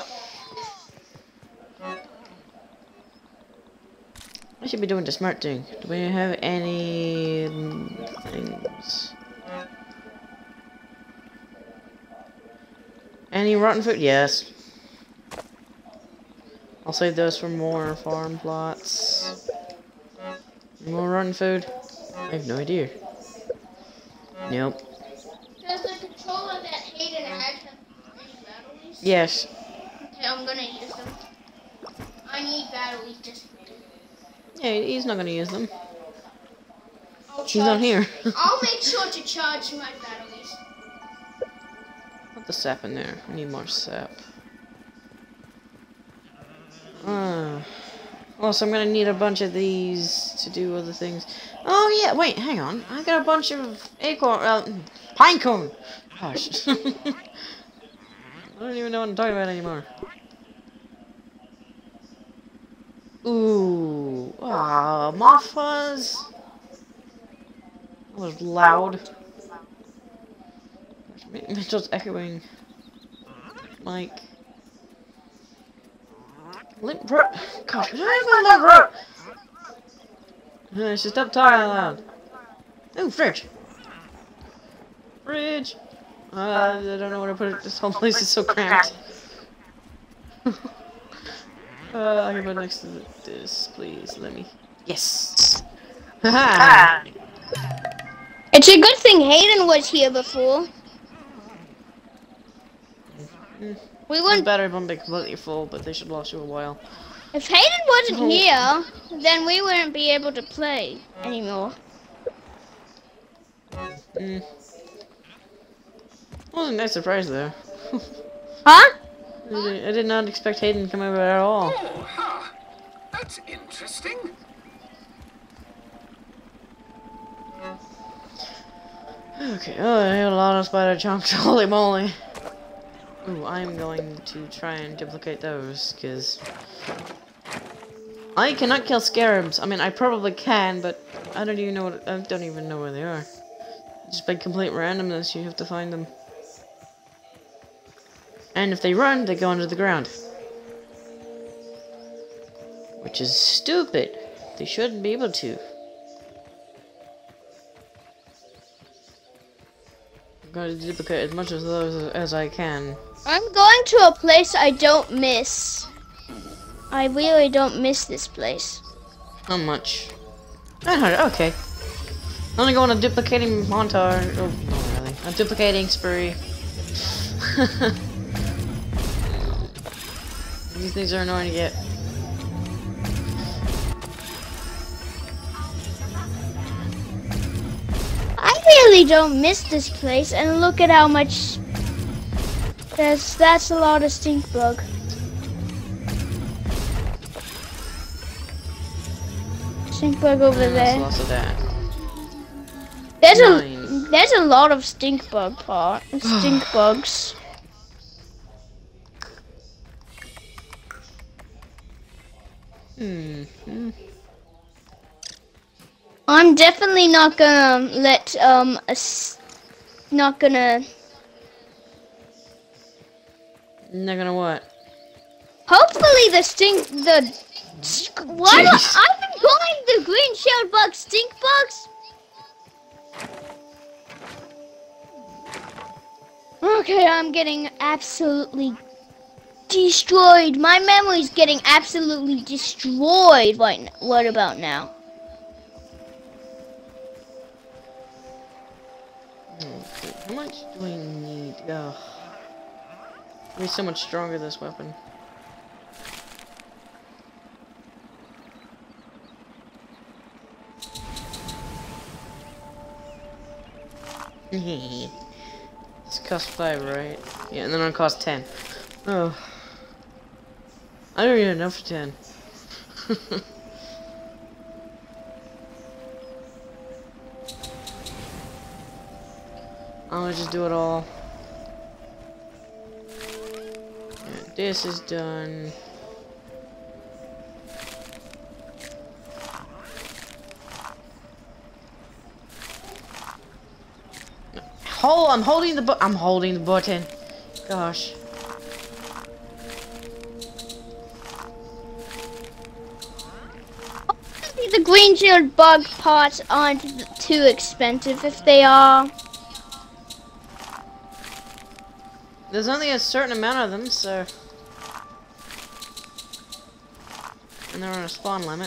I should be doing the smart thing. Do we have any things? Any rotten food? Yes. I'll save those for more farm plots. More rotten food? I have no idea. Nope. Does the controller that Hayden had have batteries? Yes. Okay, I'm gonna use them. I need batteries just. Yeah, he's not gonna use them. I'll He's not here. I'll make sure to charge my batteries. Put the sap in there. I need more sap. Also, I'm gonna need a bunch of these to do other things. Oh yeah, wait, hang on. I got a bunch of pine cone. Gosh. I don't even know what I'm talking about anymore. Ooh, moth fuzz. That was loud. Mitchell's echoing. Like. Limp rope. Gosh, what is my limp rope? She stopped talking loud. Ooh, fridge. Fridge. I don't know where to put it. This whole place is so cramped. I can put it next to this, please. Let me. Yes. Haha. It's a good thing Hayden was here before. We It's wouldn't. better if I'm completely full, but they should last you a while. If Hayden wasn't here, then we wouldn't be able to play anymore. Wasn't that surprised though. Huh? I did not expect Hayden to come over at all. Oh, huh. That's interesting. Okay, oh, I had a lot of spider chunks, holy moly. Ooh, I'm going to try and duplicate those, because I cannot kill scarabs. I mean, I probably can, but I don't even know where they are. Just by complete randomness, you have to find them. And if they run, they go under the ground. Which is stupid. They shouldn't be able to. I'm going to duplicate as much of those as I can. I'm going to a place I don't miss. I really don't miss this place. How much? 900, okay. I'm gonna go on a duplicating montage. Oh, not really. A duplicating spree. These things are annoying to get. I really don't miss this place, and look at how much. That's a lot of stink bug. Stink bug over there. Lots of that. There's a lot of stink bug stink bugs. I'm definitely not gonna let not gonna what? hopefully why do I've been calling the green shelled bugs stink bugs? Okay, I'm getting absolutely destroyed. My memory's getting absolutely destroyed right now. What about now? Okay, how much do I need? Ugh. It'll be so much stronger, this weapon. It's cost 5, right? Yeah, and then it cost 10. Oh. I don't even know for 10. I'm gonna just do it all. Yeah, this is done. I'm holding the button. Gosh. Hopefully the green shield bug parts aren't too expensive. If they are, There's only a certain amount of them, so. And they're on a spawn limit.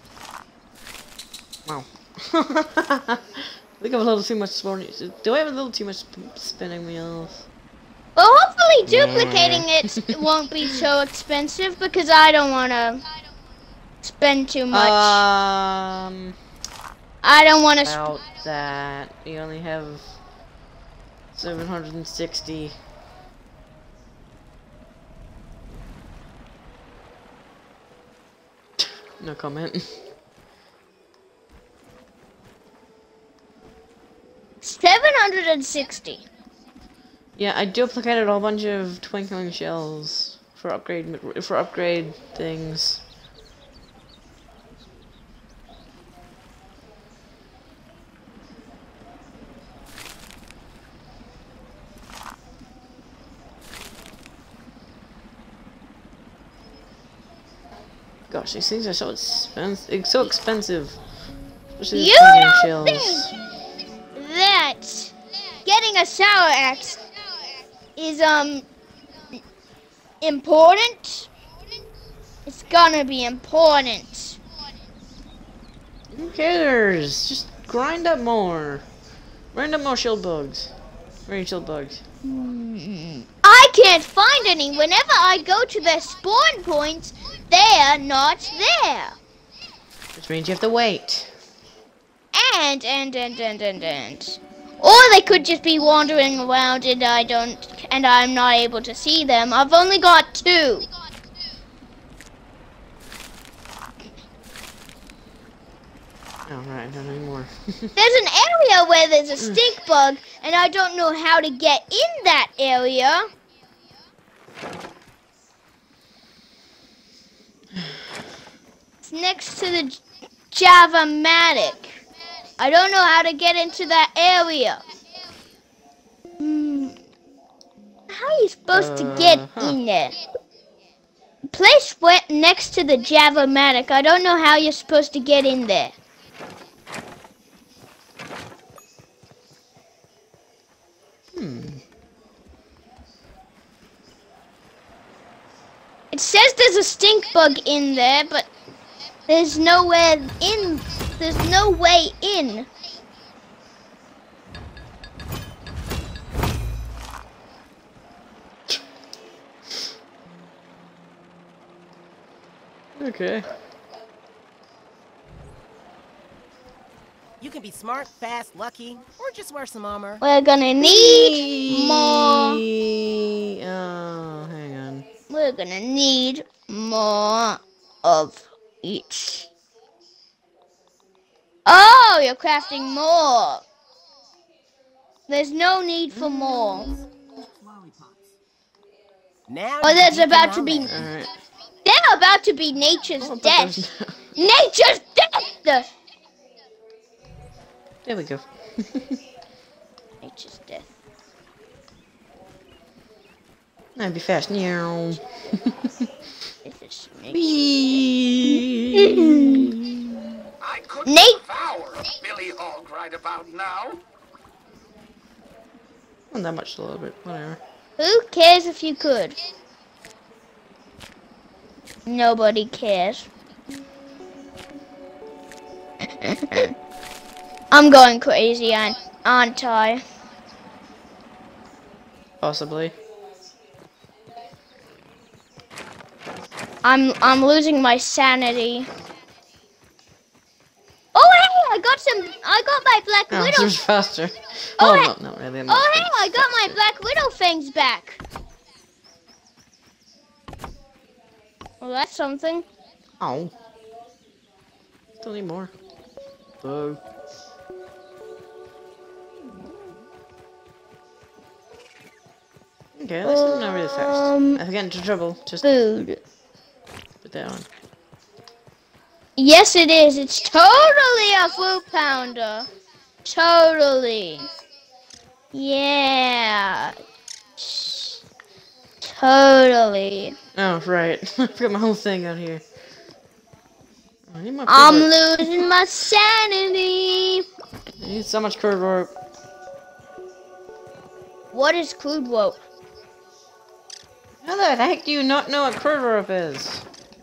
Wow. I think I have a little too much spawning. Do I have a little too much spinning wheels? well, hopefully duplicating it won't be so expensive because I don't want to spend too much. I don't want to. About that, we only have 760. No comment. 760. Yeah, I duplicated a whole bunch of twinkling shells for upgrade things. Gosh, these things are so expensive. Especially the You twinkling don't shells. think that getting a sour axe is important? It's gonna be important. Who cares? Just grind up more. Grind up more shield bugs. Rain shield bugs. I can't find any. Whenever I go to their spawn points, they're not there. Which means you have to wait. And. Or they could just be wandering around and I'm not able to see them. I've only got 2. Alright, not anymore. There's an area where there's a stink bug, and I don't know how to get in that area. It's next to the Java-matic. I don't know how to get into that area. How are you supposed to get in there? Place went next to the Java-matic. I don't know how you're supposed to get in there. It says there's a stink bug in there, but there's nowhere in. There's no way in. Okay. You can be smart, fast, lucky, or just wear some armor. We're gonna need more. Oh, hang on. We're gonna need more of each. Oh, you're crafting more. There's no need for more. Now Oh, you there's can about to on be. that. Alright. They're about to be nature's Oh, but death. there's Nature's death. There we go. Nature's death. That'd be fast. Meow. This is I could Nate. devour a Billy Hog right about now. Not that much, a little bit. Whatever. Who cares if you could? Nobody cares. I'm going crazy, aren't I? Possibly. I'm losing my sanity. Oh hey, I got my Black Oh, Widow. this was faster. Oh, no, not really. I'm not Oh, hey, gonna I got my fix it. Black Widow fangs back. Well, that's something. Oh. Still need more. Boo. Okay, this is not really fast. I get into trouble. Just Food. put that on. Yes, it is. It's totally a food pounder. Totally. Yeah. Totally. Oh, right. I forgot my whole thing out here. I need more I'm cord rope. losing my sanity. I need so much cord rope. What is crude rope? How the heck do you not know what cord rope is?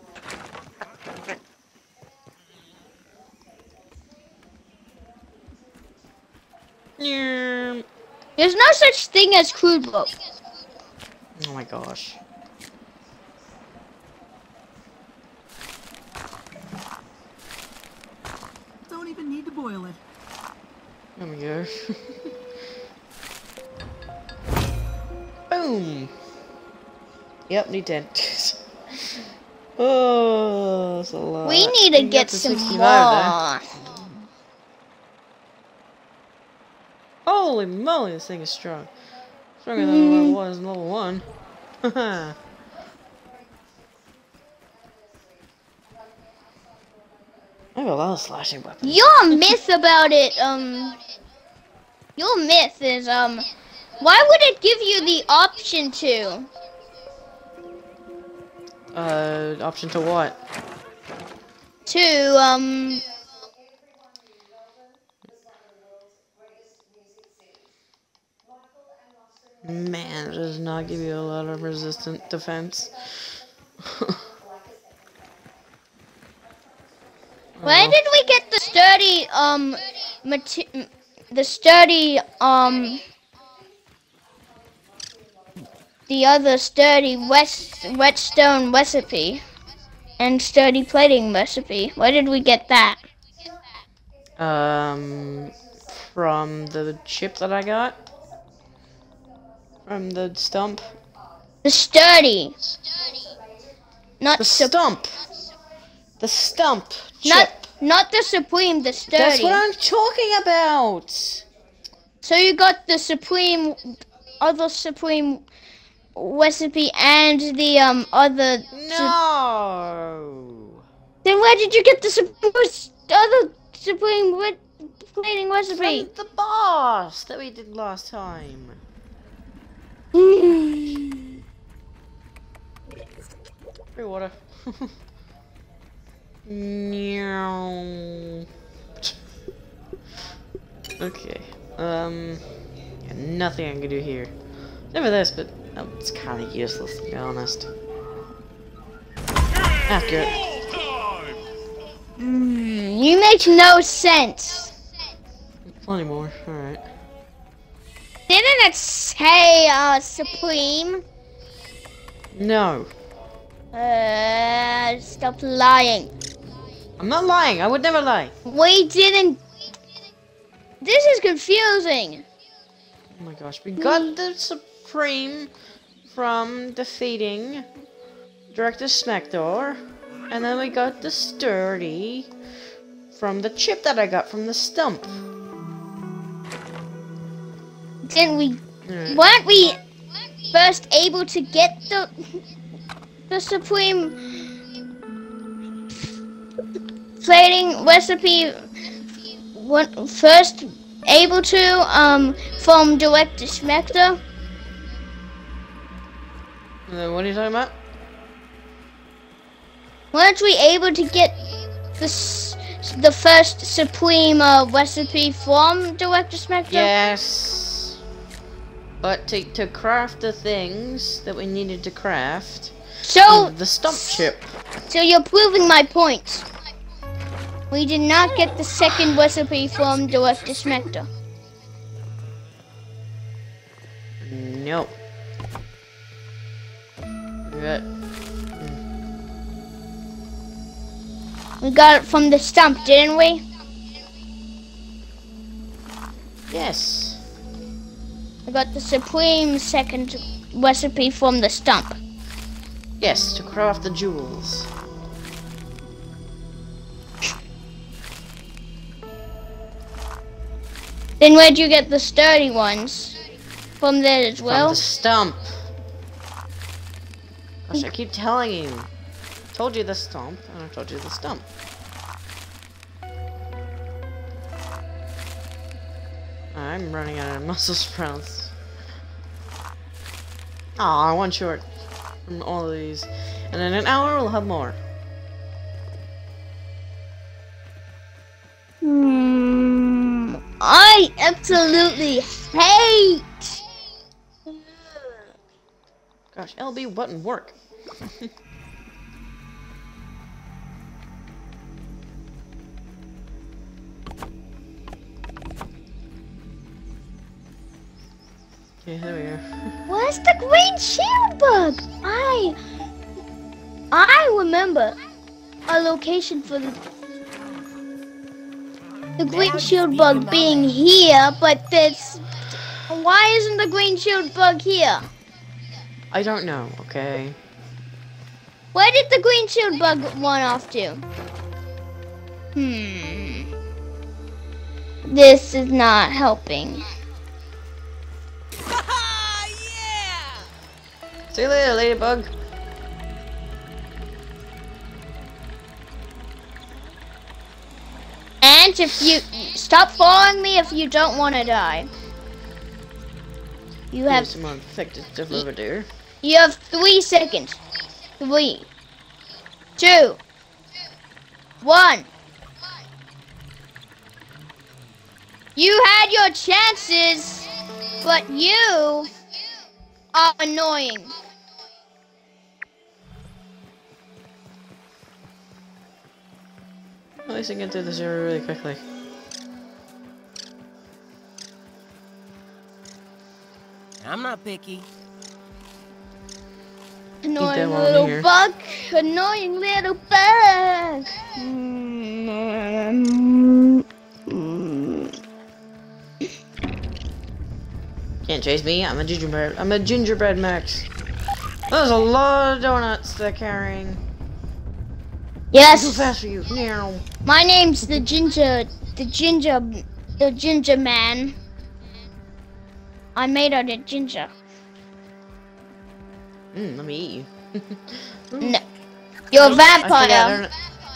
Yeah. There's no such thing as crude rope. Oh my gosh. Don't even need to boil it. There we go. Boom. Yep, need 10. Oh, that's a lot. We need to You get got to some 65 more. there. Holy moly, this thing is strong. Stronger than what it was in level 1. Haha. I have a lot of slashing weapons. Your myth about it, your myth is, why would it give you the option to? Option to what? To, Man, it does not give you a lot of resistant defense. where did we get the sturdy, the other sturdy whetstone recipe and sturdy plating recipe? Where did we get that? From the chip that I got? From the stump? The sturdy. Not The sup- stump! The stump chip! not the supreme, the sturdy. That's what I'm talking about! So you got the other supreme recipe and the other. No! Then where did you get the other supreme plating recipe? From the boss that we did last time. Free water. Meow. Okay. Yeah, nothing I can do here. Never this, but it's kind of useless to be honest. Accurate. You make no sense. Plenty more. All right. Didn't it say supreme? No, Stop lying. I'm not lying. I would never lie. We didn't. This is confusing. Oh my gosh, we got the Supreme from defeating Director Smector, and then we got the Sturdy from the chip that I got from the stump. Didn't we? Alright. Weren't we first able to get the supreme plating recipe? First able to from Director Smector? What are you talking about? Weren't we able to get the first supreme recipe from Director Smector? Yes. But to craft the things that we needed to craft, So the stump chip. So you're proving my point. We did not get the second recipe from Director Smector. Nope. We got it from the stump, didn't we? Yes. got the supreme second recipe from the stump. Yes, to craft the jewels. Then where'd you get the sturdy ones? From there as well? From the stump. Gosh, I keep telling you. Told you the stump, and I told you the stump. I'm running out of muscle sprouts. Aw, one short from all of these. And in an hour we'll have more. I absolutely hate. Gosh, LB wouldn't work. Okay, there we are. Where's the green shield bug? I remember a location for the green shield bug being here, but this. Why isn't the green shield bug here? I don't know, okay? Where did the green shield bug run off to? This is not helping. See you later, ladybug. And if you stop following me if you don't want to die. You have some infected stuff over there. You have 3 seconds. 3, 2, 1. You had your chances, but you are annoying. At least I can get through this area really quickly. I'm not picky. Annoying little bug. Annoying little bug. Can't chase me. I'm a gingerbread. I'm a gingerbread Max. There's a lot of donuts they're carrying. Yes. Too fast for you. Meow. My name's the ginger man. I'm made out of ginger. Let me eat you. No. You're a vampire.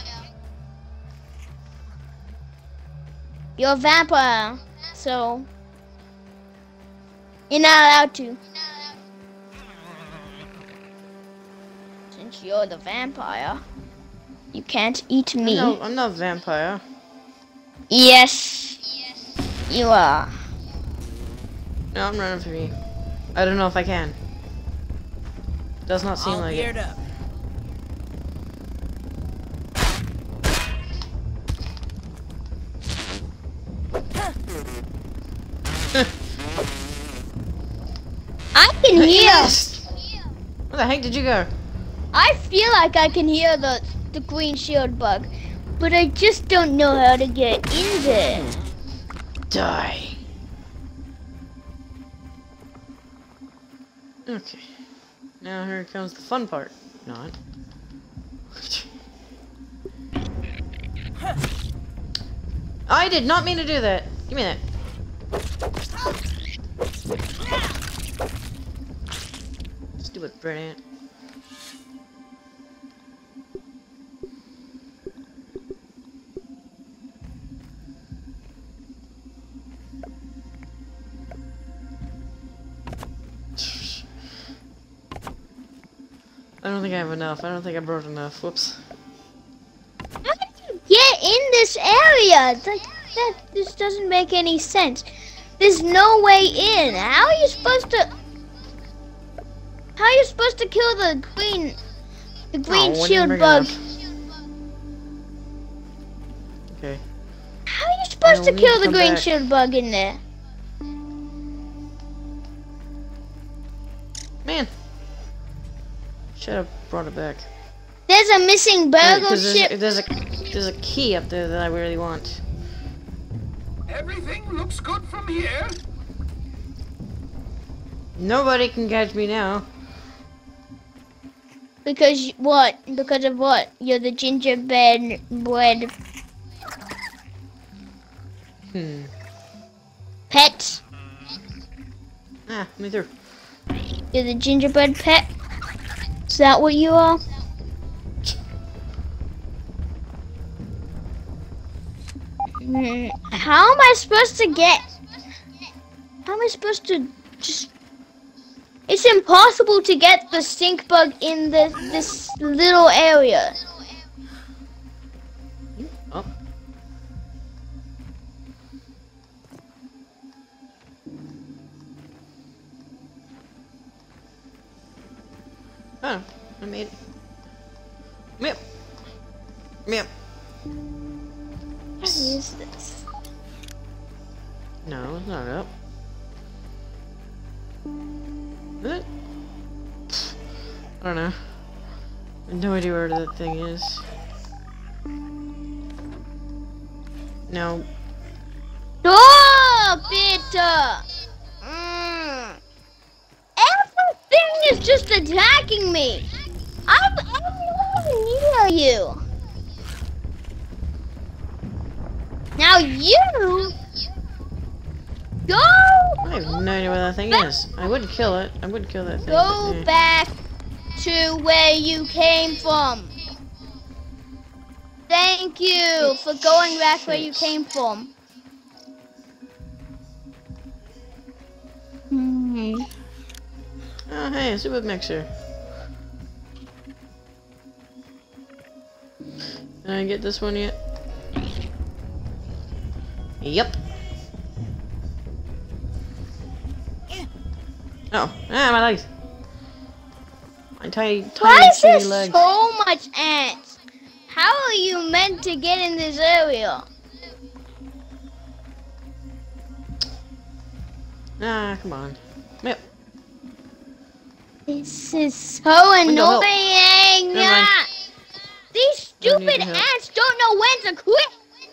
You're a vampire. So you're not allowed to. Since you're the vampire, you can't eat me. No, I'm not a vampire. Yes, you are. No, I'm running from you. I don't know if I can. Does not seem like it. Up. I can hear. Where the heck did you go? I feel like I can hear the green shield bug, but I just don't know how to get in there. Die. Okay. Now here comes the fun part. Not. I did not mean to do that. Give me that. Stupid brilliant. I don't think I have enough. I don't think I brought enough. Whoops. How did you get in this area? This doesn't make any sense. There's no way in. How are you supposed to? How are you supposed to kill the green shield bug? Okay. How are you supposed to kill the green shield bug in there? Man. Should have brought it back. There's a missing burgl ship. There's a key up there that I really want. Everything looks good from here. Nobody can catch me now. Because what? Because of what? You're the gingerbread bread pet. Ah, me too. You're the gingerbread pet. Is that what you are? How am I supposed to get? How am I supposed to just? It's impossible to get the stink bug in this little area. Oh. Oh, I made it. Meow. Meow. What is this? No, it's not up. Is it? I don't know. I have no idea where that thing is. No. Stop it! Everything is just attacking me. I'm near you. Now you go. I have no idea where that thing is. I wouldn't kill it. I wouldn't kill that thing. Go but, back to where you came from. Thank you for going back where you came from. Oh, hey, a super mixer. Did I get this one yet? Yep. Oh, my legs. My tiny, Why tiny, is there skinny legs. so much ants? How are you meant to get in this area? Ah, come on. Yep. This is so Window, help. annoying. Never mind. These Don't need stupid your help. ants don't know when to quit.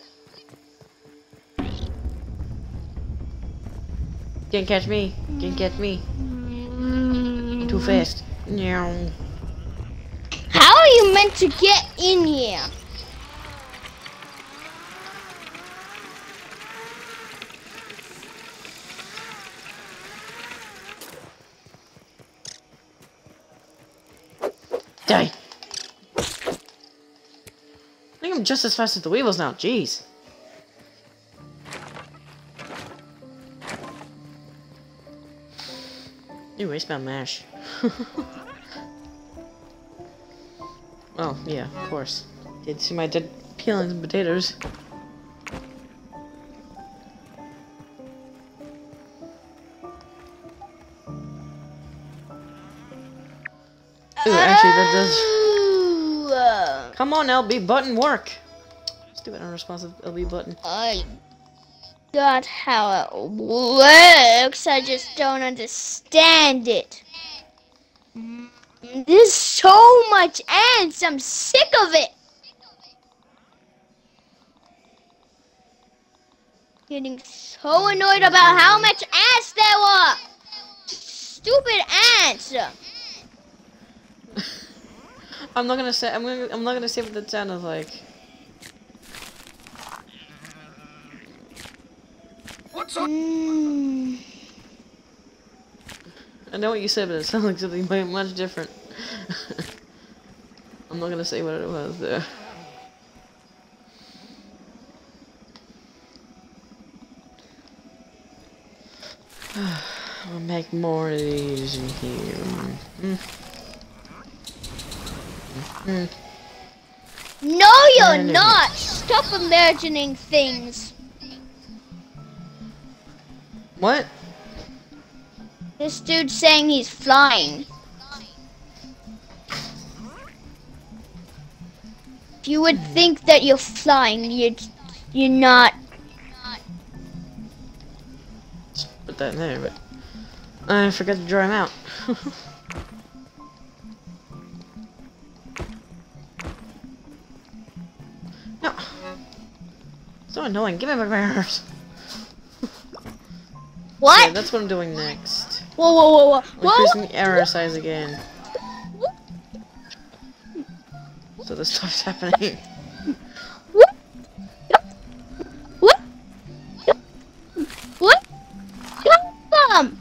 Can't catch me. Can't catch me. Too fast. Meow. How are you meant to get in here? Die. I think I'm just as fast as the weevils now. Jeez. Ooh, I smell mash. Oh, yeah, of course. Did see my dead peelings and potatoes. Ooh, actually, that does. Oh, Come on, LB button, work. Stupid unresponsive LB button. I got how it works. I just don't understand it. There's so much ants. I'm sick of it. Getting so annoyed about how much ants there were. Stupid ants. I'm not gonna say. I'm not gonna say what that sounded like. What's up? I know what you said, but it sounded like something much different. I'm not gonna say what it was though. I'll make more of these in here. No, you're No. not. Stop imagining things. What? This dude's saying he's flying. If you would think that you're flying, you're not. Just put that in there, but I forgot to dry them out. No. So annoying. Give me my bears. What? Yeah, that's what I'm doing next. Whoa, whoa, whoa, whoa. Increasing the error size again. So this stuff's happening. What? What? What? Come!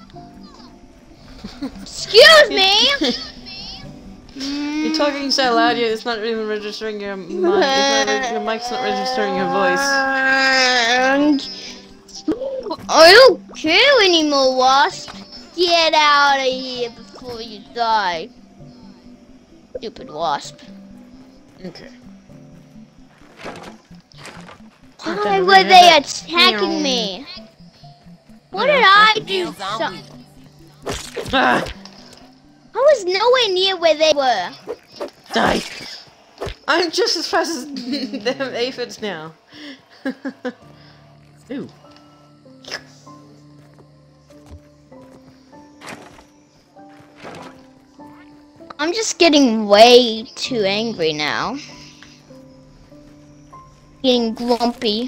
Excuse me! You're talking so loud, it's not even registering your mic. Your mic's not registering your voice. I don't care anymore, Wasp. Get out of here before you die. Stupid Wasp. Okay. Why were they attacking me? What did I do? Ah, I was nowhere near where they were. die! I'm just as fast as them aphids now. Ooh. I'm just getting way too angry now. Getting grumpy.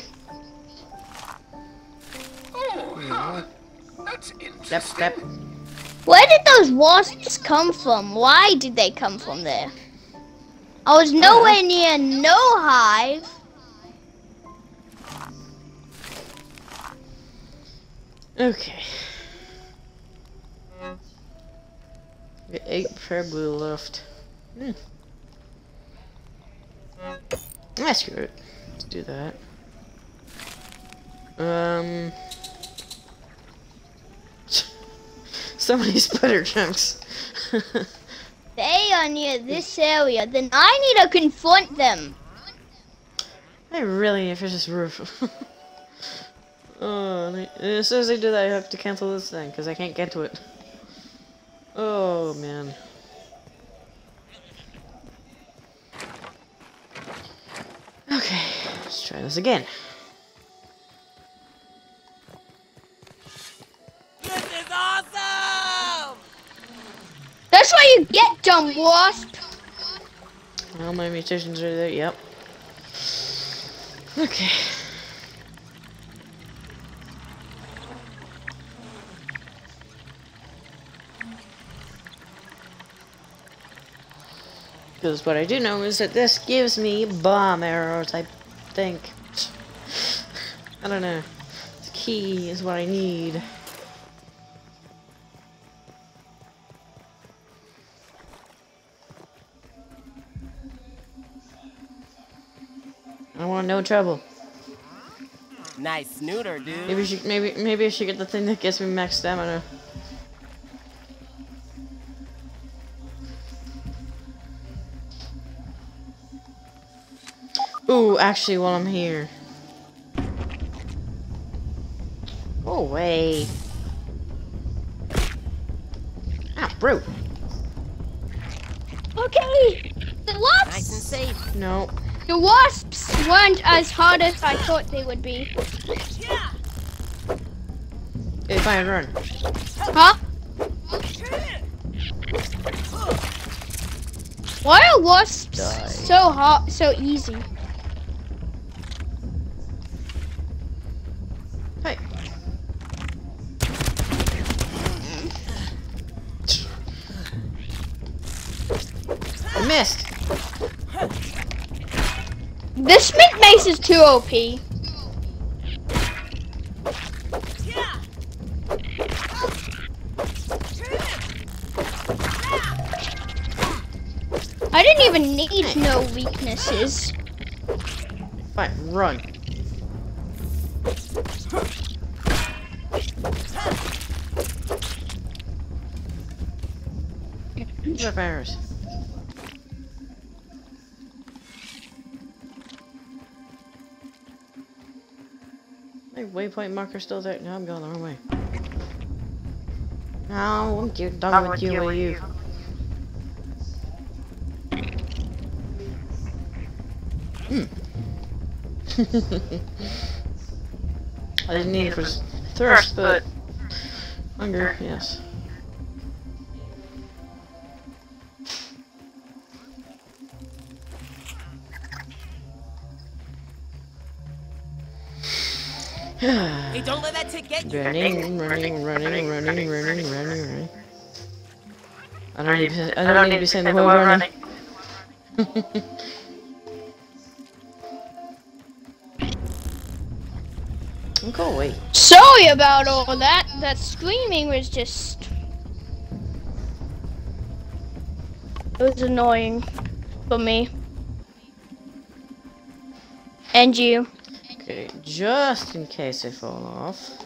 Oh, huh. That's interesting. Step. Where did those wasps come from? Why did they come from there? I was nowhere near no hive. Okay. We got 8 burgl left. Ah, screw it. Let's do that. So many spider chunks. They are near this area. Then I need to confront them. I really need to fix this roof. Oh, and as soon as I do that, I have to cancel this thing because I can't get to it. Oh man. Okay, let's try this again. This is awesome! That's what you get, dumb wasp. Well, my mutations are there. Yep. Okay. Because what I do know is that this gives me bomb arrows, I think. I don't know. The key is what I need. I don't want no trouble. Nice snooter, dude. Maybe I should get the thing that gets me max stamina. Ooh, actually, while I'm here. Go away. Ah, bro. Okay. The wasps. Nice and safe. No. The wasps weren't as hard as I thought they would be. Hey, fine, run. Huh? Why are wasps Die. so hard, so easy? Hey. I missed. This mint mace is too OP. I didn't even need no weaknesses. Fine, run. The virus. My waypoint marker still there. No, I'm going the wrong way. No, I'm done with you. I didn't need it for thirst, but hunger, yes. Hey, don't let that tick get you. Running. I don't need to be saying the word running. Go away. Sorry about all that. That screaming was just... It was annoying for me. And you. Okay, just in case I fall off.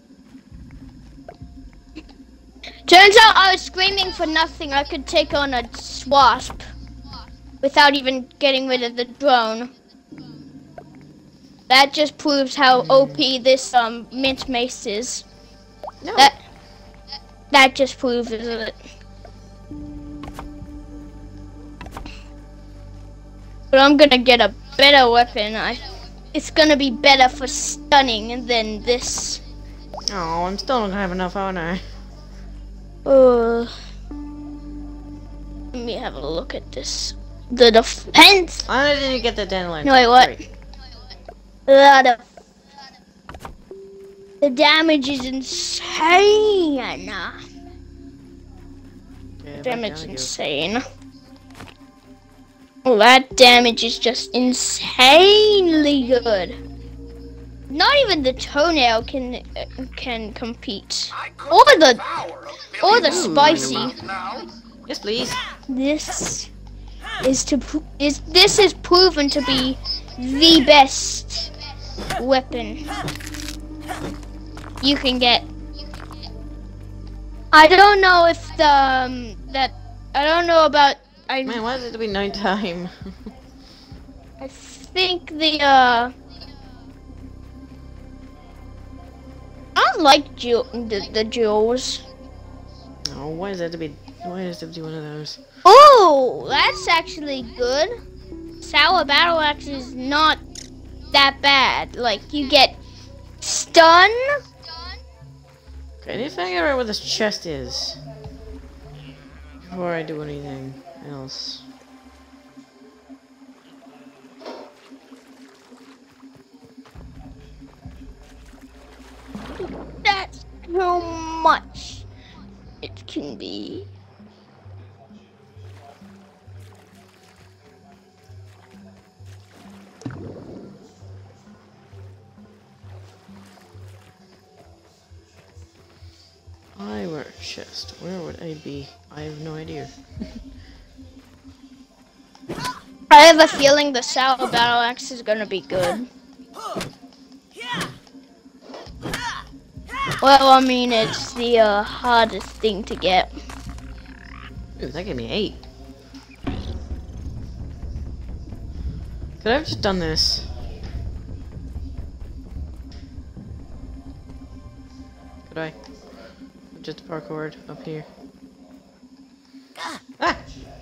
Turns out I was screaming for nothing. I could take on a wasp without even getting rid of the drone. That just proves how OP this mint mace is. No. That just proves it. But I'm gonna get a better weapon. It's gonna be better for stunning than this. Oh, I'm still not gonna have enough, aren't I? Let me have a look at this. The defense. I didn't get the dandelion. No, wait, what? The damage is insane. Yeah, Damage insane. Oh, that damage is just insanely good. Not even the toenail can compete. Or the spicy. Yes, please. This is proven to be the best weapon you can get. I don't know if I don't know about. Man, why does it be nighttime? I think the I don't like the jewels. Oh, why does it have to be one of those? Oh, that's actually good. Sour battle axe is not that bad. Like, you get stun. Okay, I need to figure out where this chest is before I do anything else. That's how much it can be. I were a chest. Where would I be? I have no idea. I have a feeling the sour battle axe is gonna be good. Well, I mean, it's the hardest thing to get. Ooh, that gave me 8. Could I have just done this? Could I? Just parkoured up here. Ah!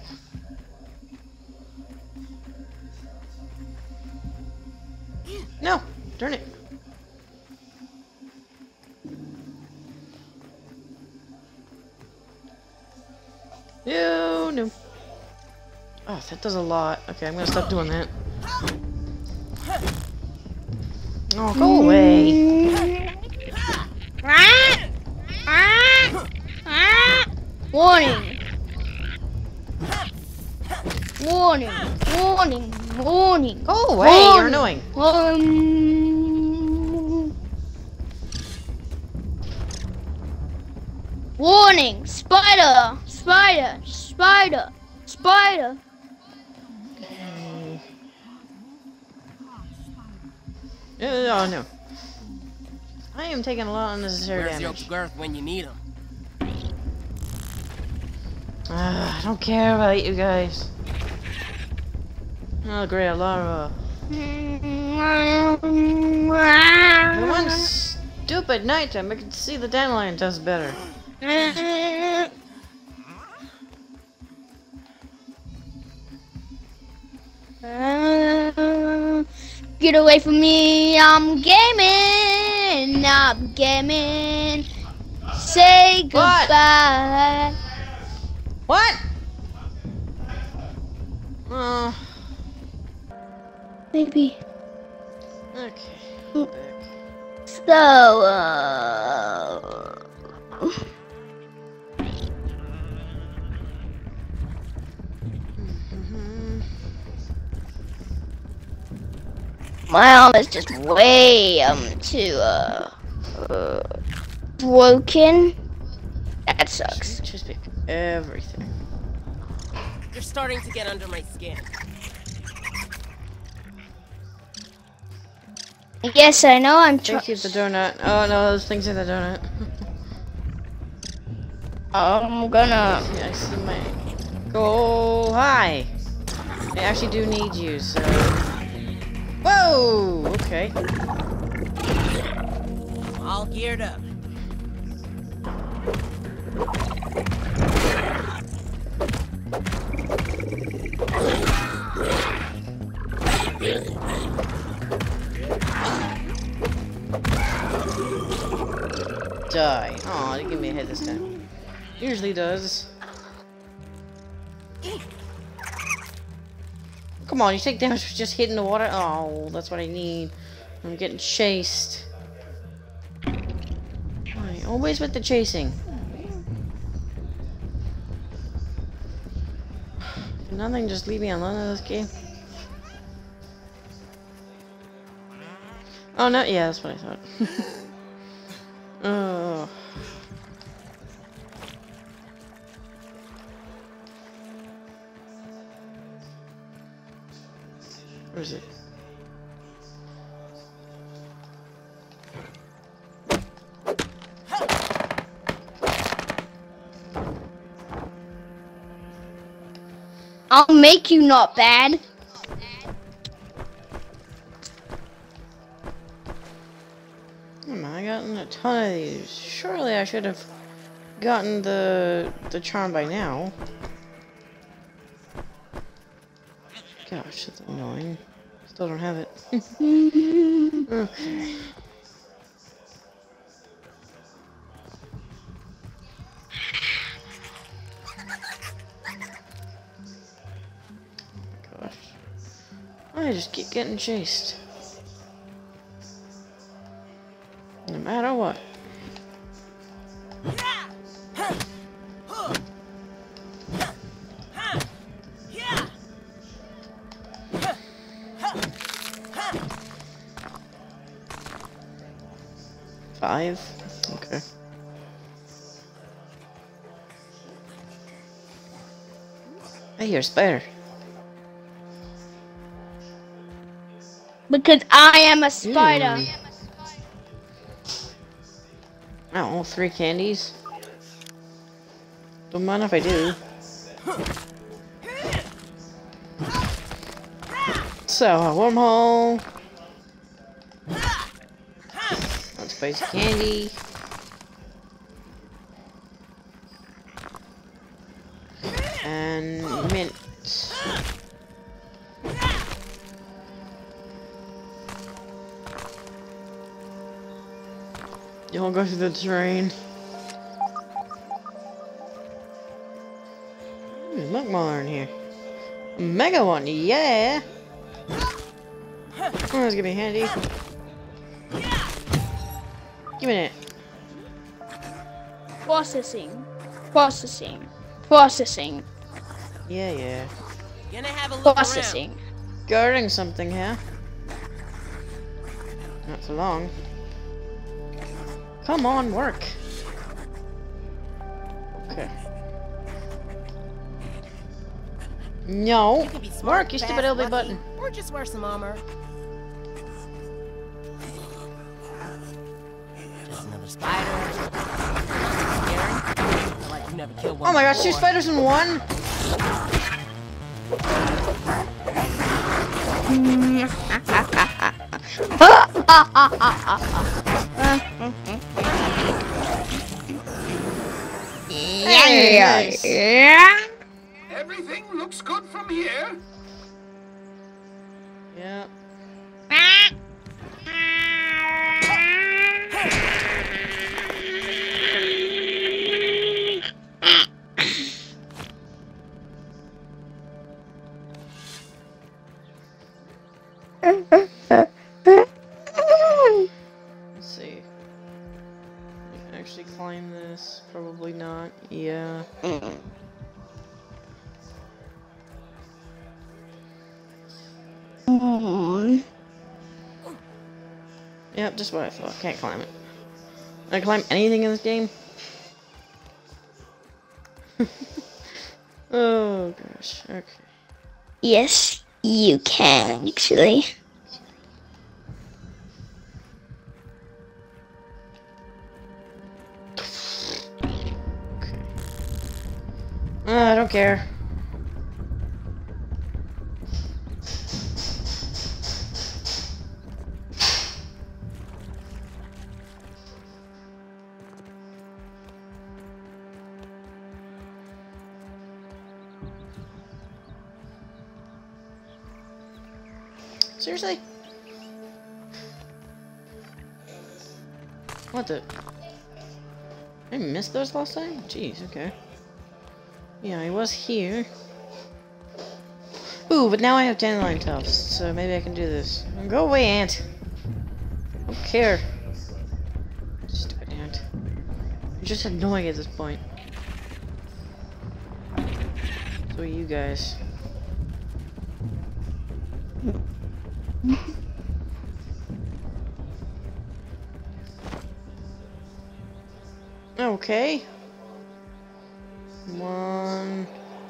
No! Darn it! No! Oh, that does a lot. Okay, I'm gonna stop doing that. Oh, go away! Warning! Warning! Warning! Warning! Go away! You're annoying. Warning! Spider! Spider! Spider! Spider! Oh no! I am taking a lot of unnecessary Where's damage. your girth when you need him? I don't care about you guys. Oh great, a Lara. The one stupid nighttime, I can see the dandelion does better. Get away from me, I'm gaming, I'm gaming. Say goodbye. What? Oh. Maybe. Okay. Back. So, my arm is just way too broken. That sucks. Just pick everything. You're starting to get under my skin. Yes, I know. I'm trying. Thank you, the donut. Oh no, those things in the donut. I'm gonna. Yeah, I see my. Go high. I actually do need you, so. Whoa! Okay. All geared up. Die. Aw, it give me a hit this time. Usually does. Come on, you take damage for just hitting the water. Oh, that's what I need. I'm getting chased. Why? Always with the chasing. Can nothing just leave me alone in this game? Oh no, yeah, that's what I thought. Oh. Where is it? I'll make you not bad. I gotten a ton of these. Surely I should have gotten the charm by now. Gosh, that's annoying. Still don't have it. Okay. Gosh. I just keep getting chased. No matter what. Five? Okay. I hear a spider. Because I am a spider. Ooh. Oh, 3 candies. Don't mind if I do. So, a wormhole. One spicy candy. And mint. You won't go through the terrain. There's a Mugmauler in here. A mega one, yeah! Oh, that's gonna be handy. Give me it. Processing. Processing. Processing. Yeah, yeah. Gonna have a look Processing. Guarding something here. Not for long. Come on, work. Okay. No. You could be smart, Work, you fast, stupid LB lucky, button. or just wear some armor. Just another spider. Scary. Feel like you never killed one Oh my gosh, 2 before. spiders in one? Nice. Everything looks good from here. Yeah. Let's see. Yep, just what I thought. Can't climb it. Can I climb anything in this game? Oh gosh. Okay. Yes, you can actually. Okay. I don't care. Seriously? What the? I missed those last time? Jeez, okay. Yeah, I was here. Ooh, but now I have dandelion tufts, so maybe I can do this. Go away, ant! I don't care. Stupid ant. You're just annoying at this point. So are you guys. Okay. One.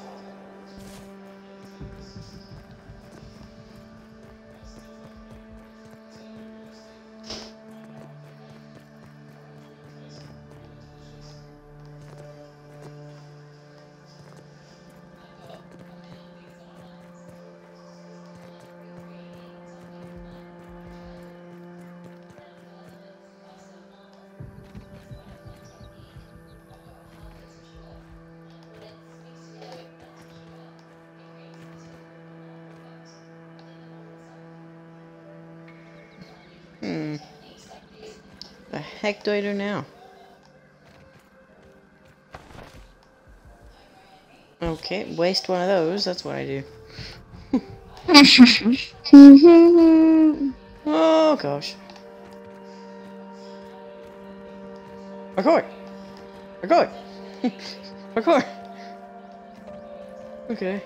The heck do I do now? Okay, waste one of those, that's what I do. Oh gosh. Record! Record! Record! Okay.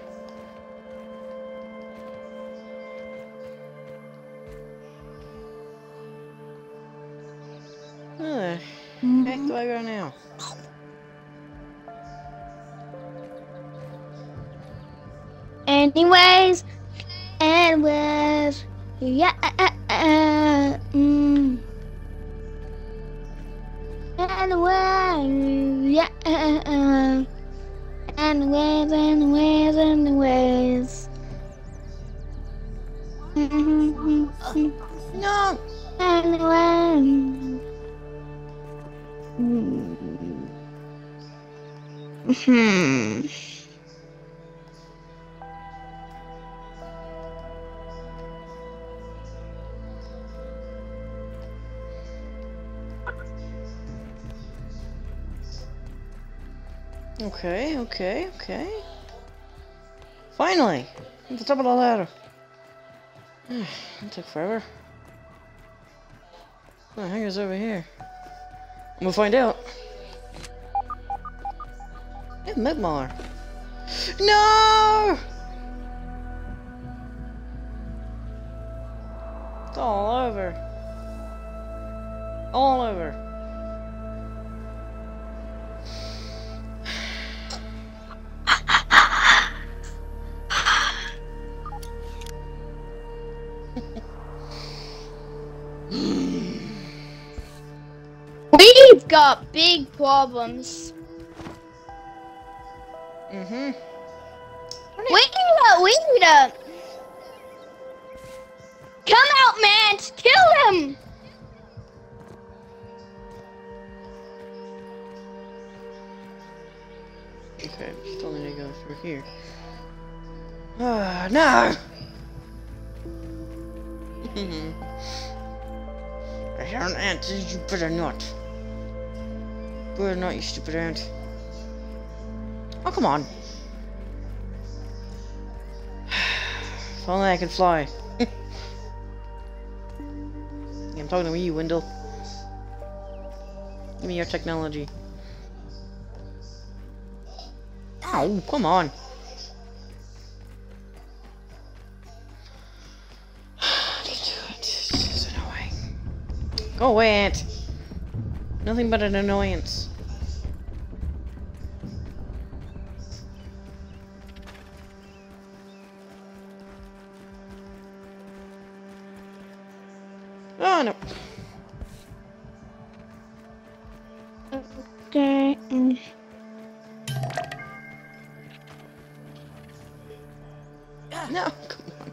Where the heck do I go now? Anyways, yeah. Anyways, yeah. Anyways. No! Anyway. Okay. Finally! At the top of the ladder. That took forever. What the heck is over here? I'm gonna find out. It's Midmar. No! It's all over. All over. We've got big problems. Mm-hmm. Wait up. Come out, man! Kill him! Okay, still need to go through here. No! I hear an ant, you better not. Better not, you stupid ant. Oh, come on. If only I could fly. Yeah, I'm talking to you, Wendell. Give me your technology. Ow, come on. Oh, wait. Nothing but an annoyance. Oh, no. Okay. No, come on.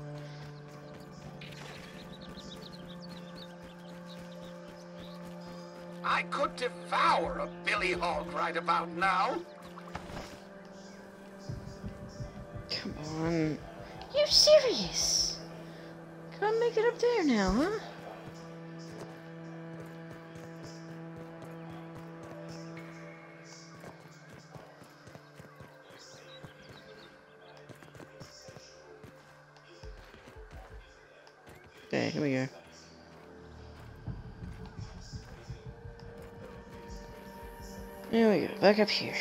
I could devour a billy hog right about now. Come on. You serious? Can't make it up there now, huh? Okay, here we go. There we go, back up here.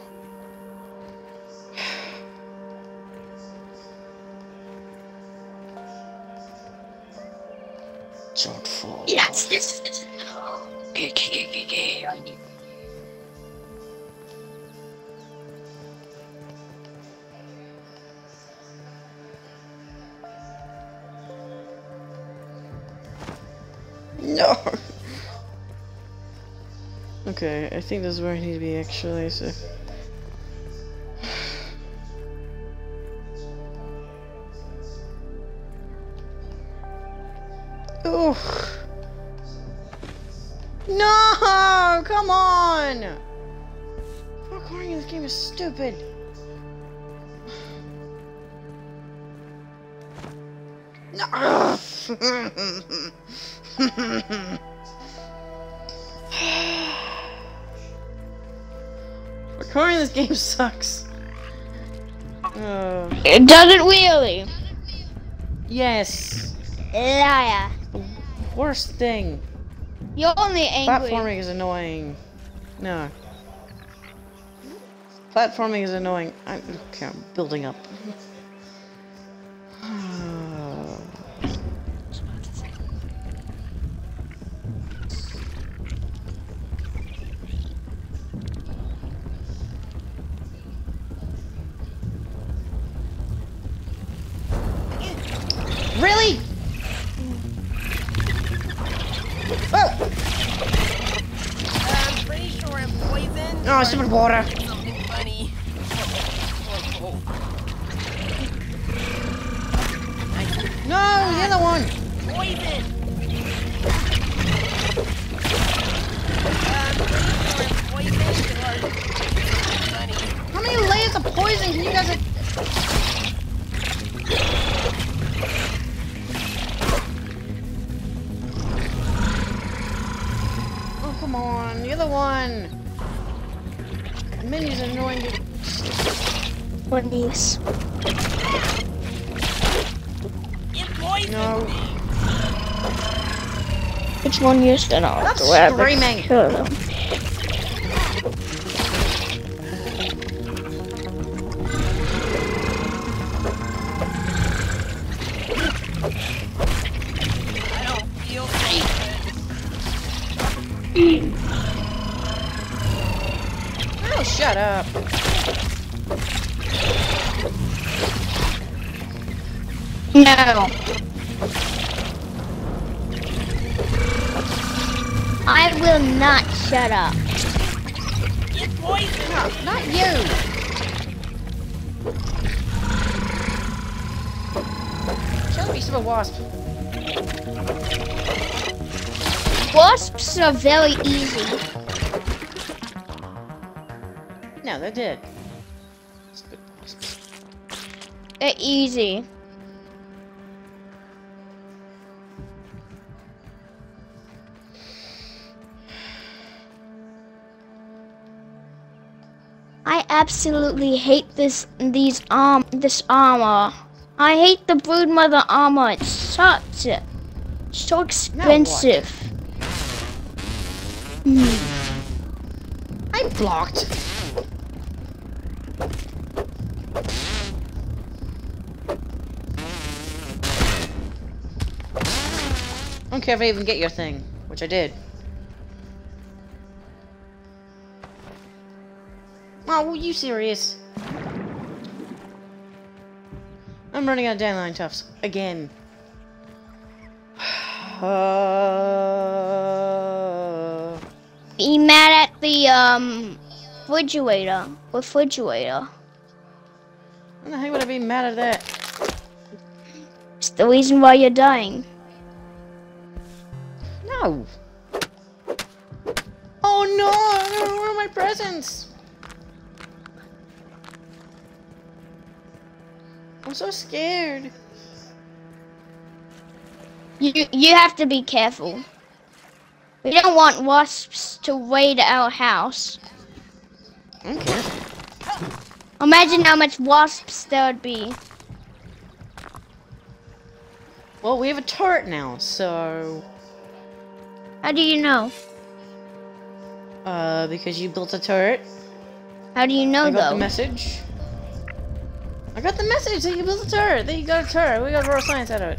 Don't fall. Yes. Okay. No! Okay, I think this is where I need to be actually, so... Ooh! No! Come on! Parkouring in this game is stupid! No! Parkouring in this game sucks. It doesn't really. Yes. Liar. Worst thing. You're only angry. Platforming is annoying. No. Platforming is annoying. Okay, I'm building up. Really? Oh! I'm pretty sure I'm poisoned. Oh, stupid water. Something funny. No, the other one. Poison. I'm pretty sure I'm poisoned or funny. How many layers of poison can you guys... Oh, come on. The other one. The menu's annoying. One of these. It poisoned No. me. Which one you said off? That's screaming. Kill them. I don't feel so Oh, shut up. No. I will not shut up. good. It poisoned. No, not you. Shut me, stupid wasp. Wasps are very easy. No, they're dead. Stupid wasp. They're easy. I absolutely hate this armor. I hate the broodmother armor. It sucks. So expensive. I'm blocked. I don't care if I even get your thing. Which I did. Oh, are you serious? I'm running out of dandelion tufts. Again. Be mad at the refrigerator. Refrigerator. When the heck would I be mad at that? It's the reason why you're dying. No. Oh no! Where are my presents? I'm so scared. You have to be careful. We don't want wasps to raid our house. Okay. Imagine how much wasps there would be. Well, we have a turret now, so... How do you know? Because you built a turret. How do you know, I got though? the message. I got the message that you built a turret. That you got a turret. We got raw science out of it.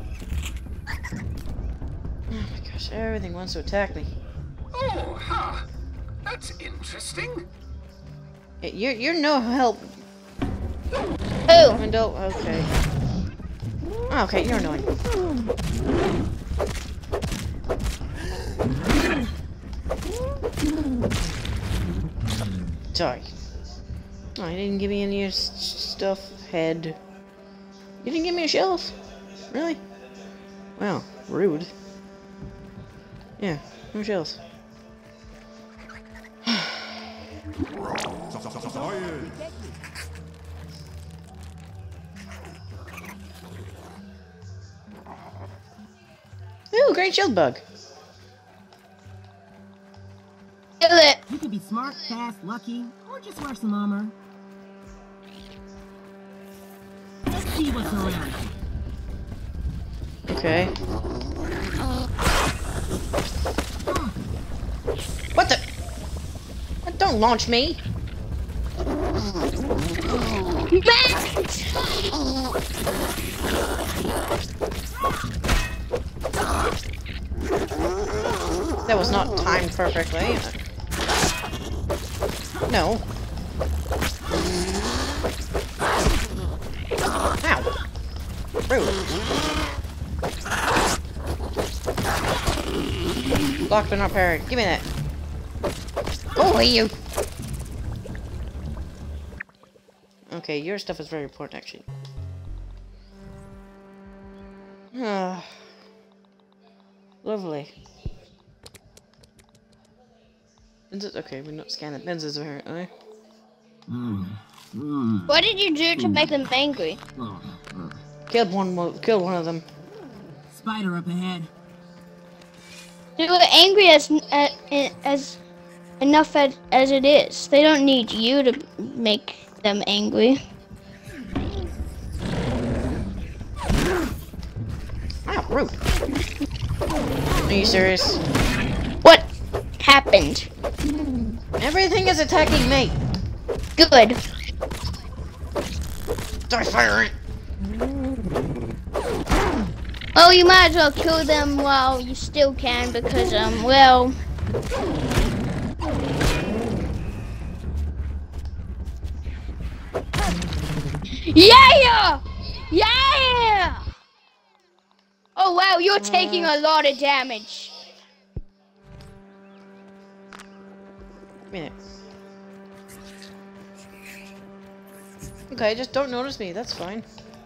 Oh my gosh, everything wants to attack me. Oh, huh. That's interesting. You're no help. Who? Window. Okay. Okay, you're annoying. Sorry. Oh, you didn't give me any of your stuff, head. You didn't give me a shelf? Really? Wow, rude. Yeah, no shells. Ooh, great shield bug. Kill it. You could be smart, fast, lucky, or just wear some armor. Let's see what's around. Okay. What the? Don't launch me. That was not timed perfectly. No. Ow. Rude. Blocked but not parried. Give me that. Go away, you. Okay, your stuff is very important, actually. Lovely. Okay, we're not scanning Benzes apparently. What did you do to make them angry? Killed one of them. Spider up ahead. They were angry as enough as it is. They don't need you to make them angry. Wow, rude. Are you serious? What happened? Everything is attacking me. Good. Start firing. Oh, you might as well kill them while you still can because, well... Yeah! Yeah! Oh, wow, you're taking a lot of damage. Minute. Okay, just don't notice me. That's fine.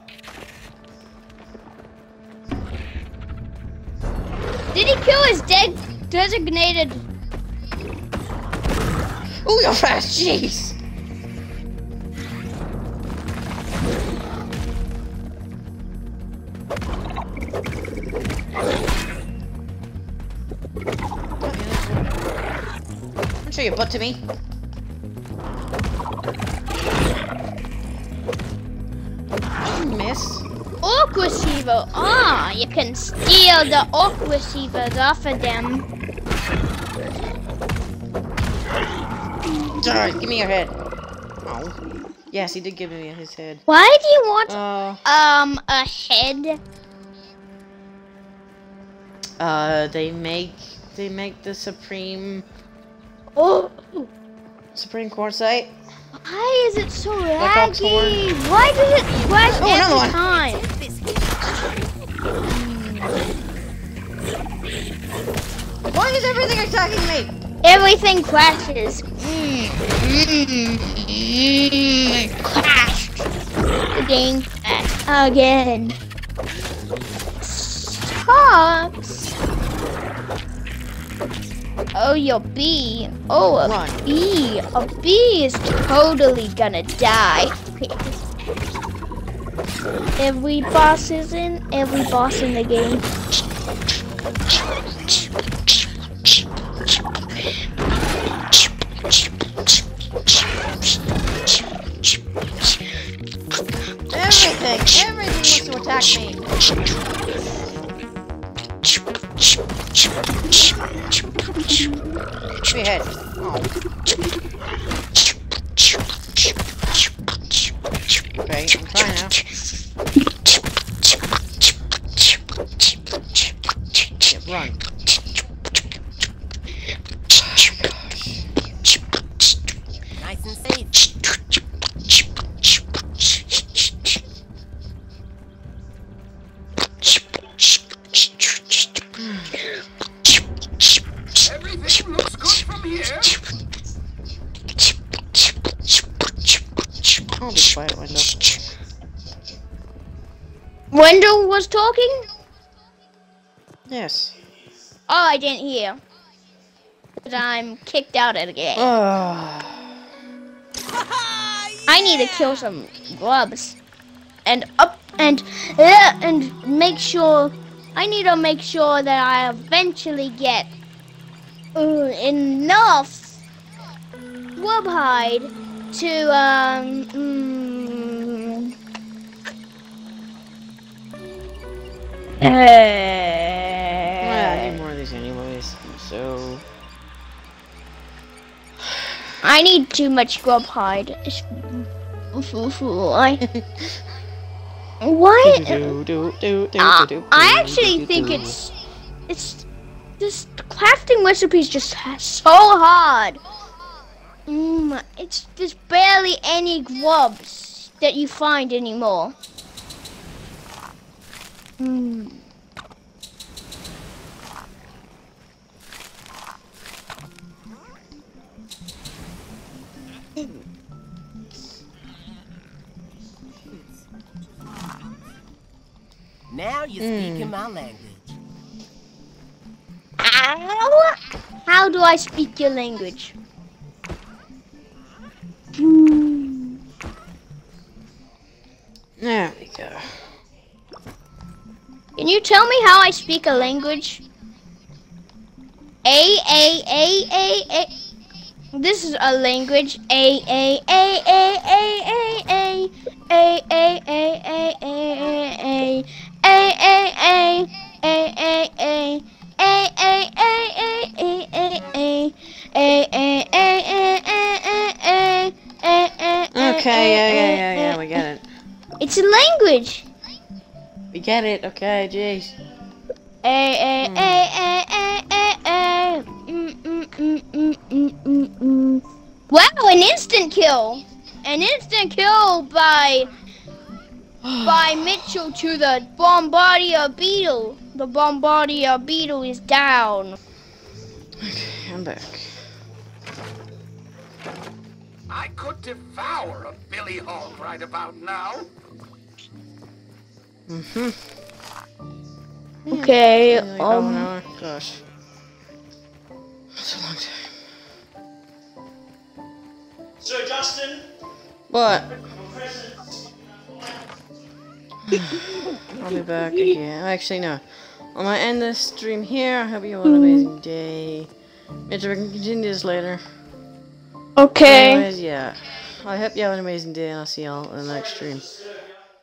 Did he kill his designated? Ooh, you're fast. Jeez. Don't show your butt to me. Miss. Orc receiver. Ah, you can steal the orc receivers off of them. Give me your head. Oh. Yes, he did give me his head. Why do you want Uh, a head? They make the Supreme Oh, Quartzite. why is it so Like all torn. laggy? Why does it crash Oh, another one. every time? Why is everything attacking me? Everything crashes. Crashed. Again. Stops. Oh, your bee. Oh, a Run. bee. A bee is totally gonna die. Okay. Every boss in the game. Everything wants to attack me. Three heads. Oh. Okay, I'm trying now. Yeah, run. Nice and safe. Everything looks good from here. I'll be quiet, Wendell. Wendell was talking? Yes. Oh, I didn't hear. But I'm kicked out of the game. I need to kill some grubs. And make sure. I need to make sure that I eventually get enough grub hide to I need more of these anyways, so... I need too much grub hide. Why? I actually think it's this crafting recipe is just so hard. It's there's barely any grubs that you find anymore. Now you're speaking my language. How do I speak your language? There we go. Can you tell me how I speak a language? A. This is a language. A. Okay, yeah, we get it. It's a language. We get it, okay, jeez. Wow, an instant kill! An instant kill by Mitchell to the Bombardier Beetle. The Bombardier Beetle is down. Okay, I'm back. I could devour a Billy Hog right about now. Okay, Like half an hour. Gosh. That's a long time. Sir Justin, What? your presence. I'll be back again. Actually, no. I'm gonna end this stream here. I hope you have an amazing day. Mitch, we can continue this later. Okay. Anyways, yeah. I hope you have an amazing day, and I'll see y'all in the next stream.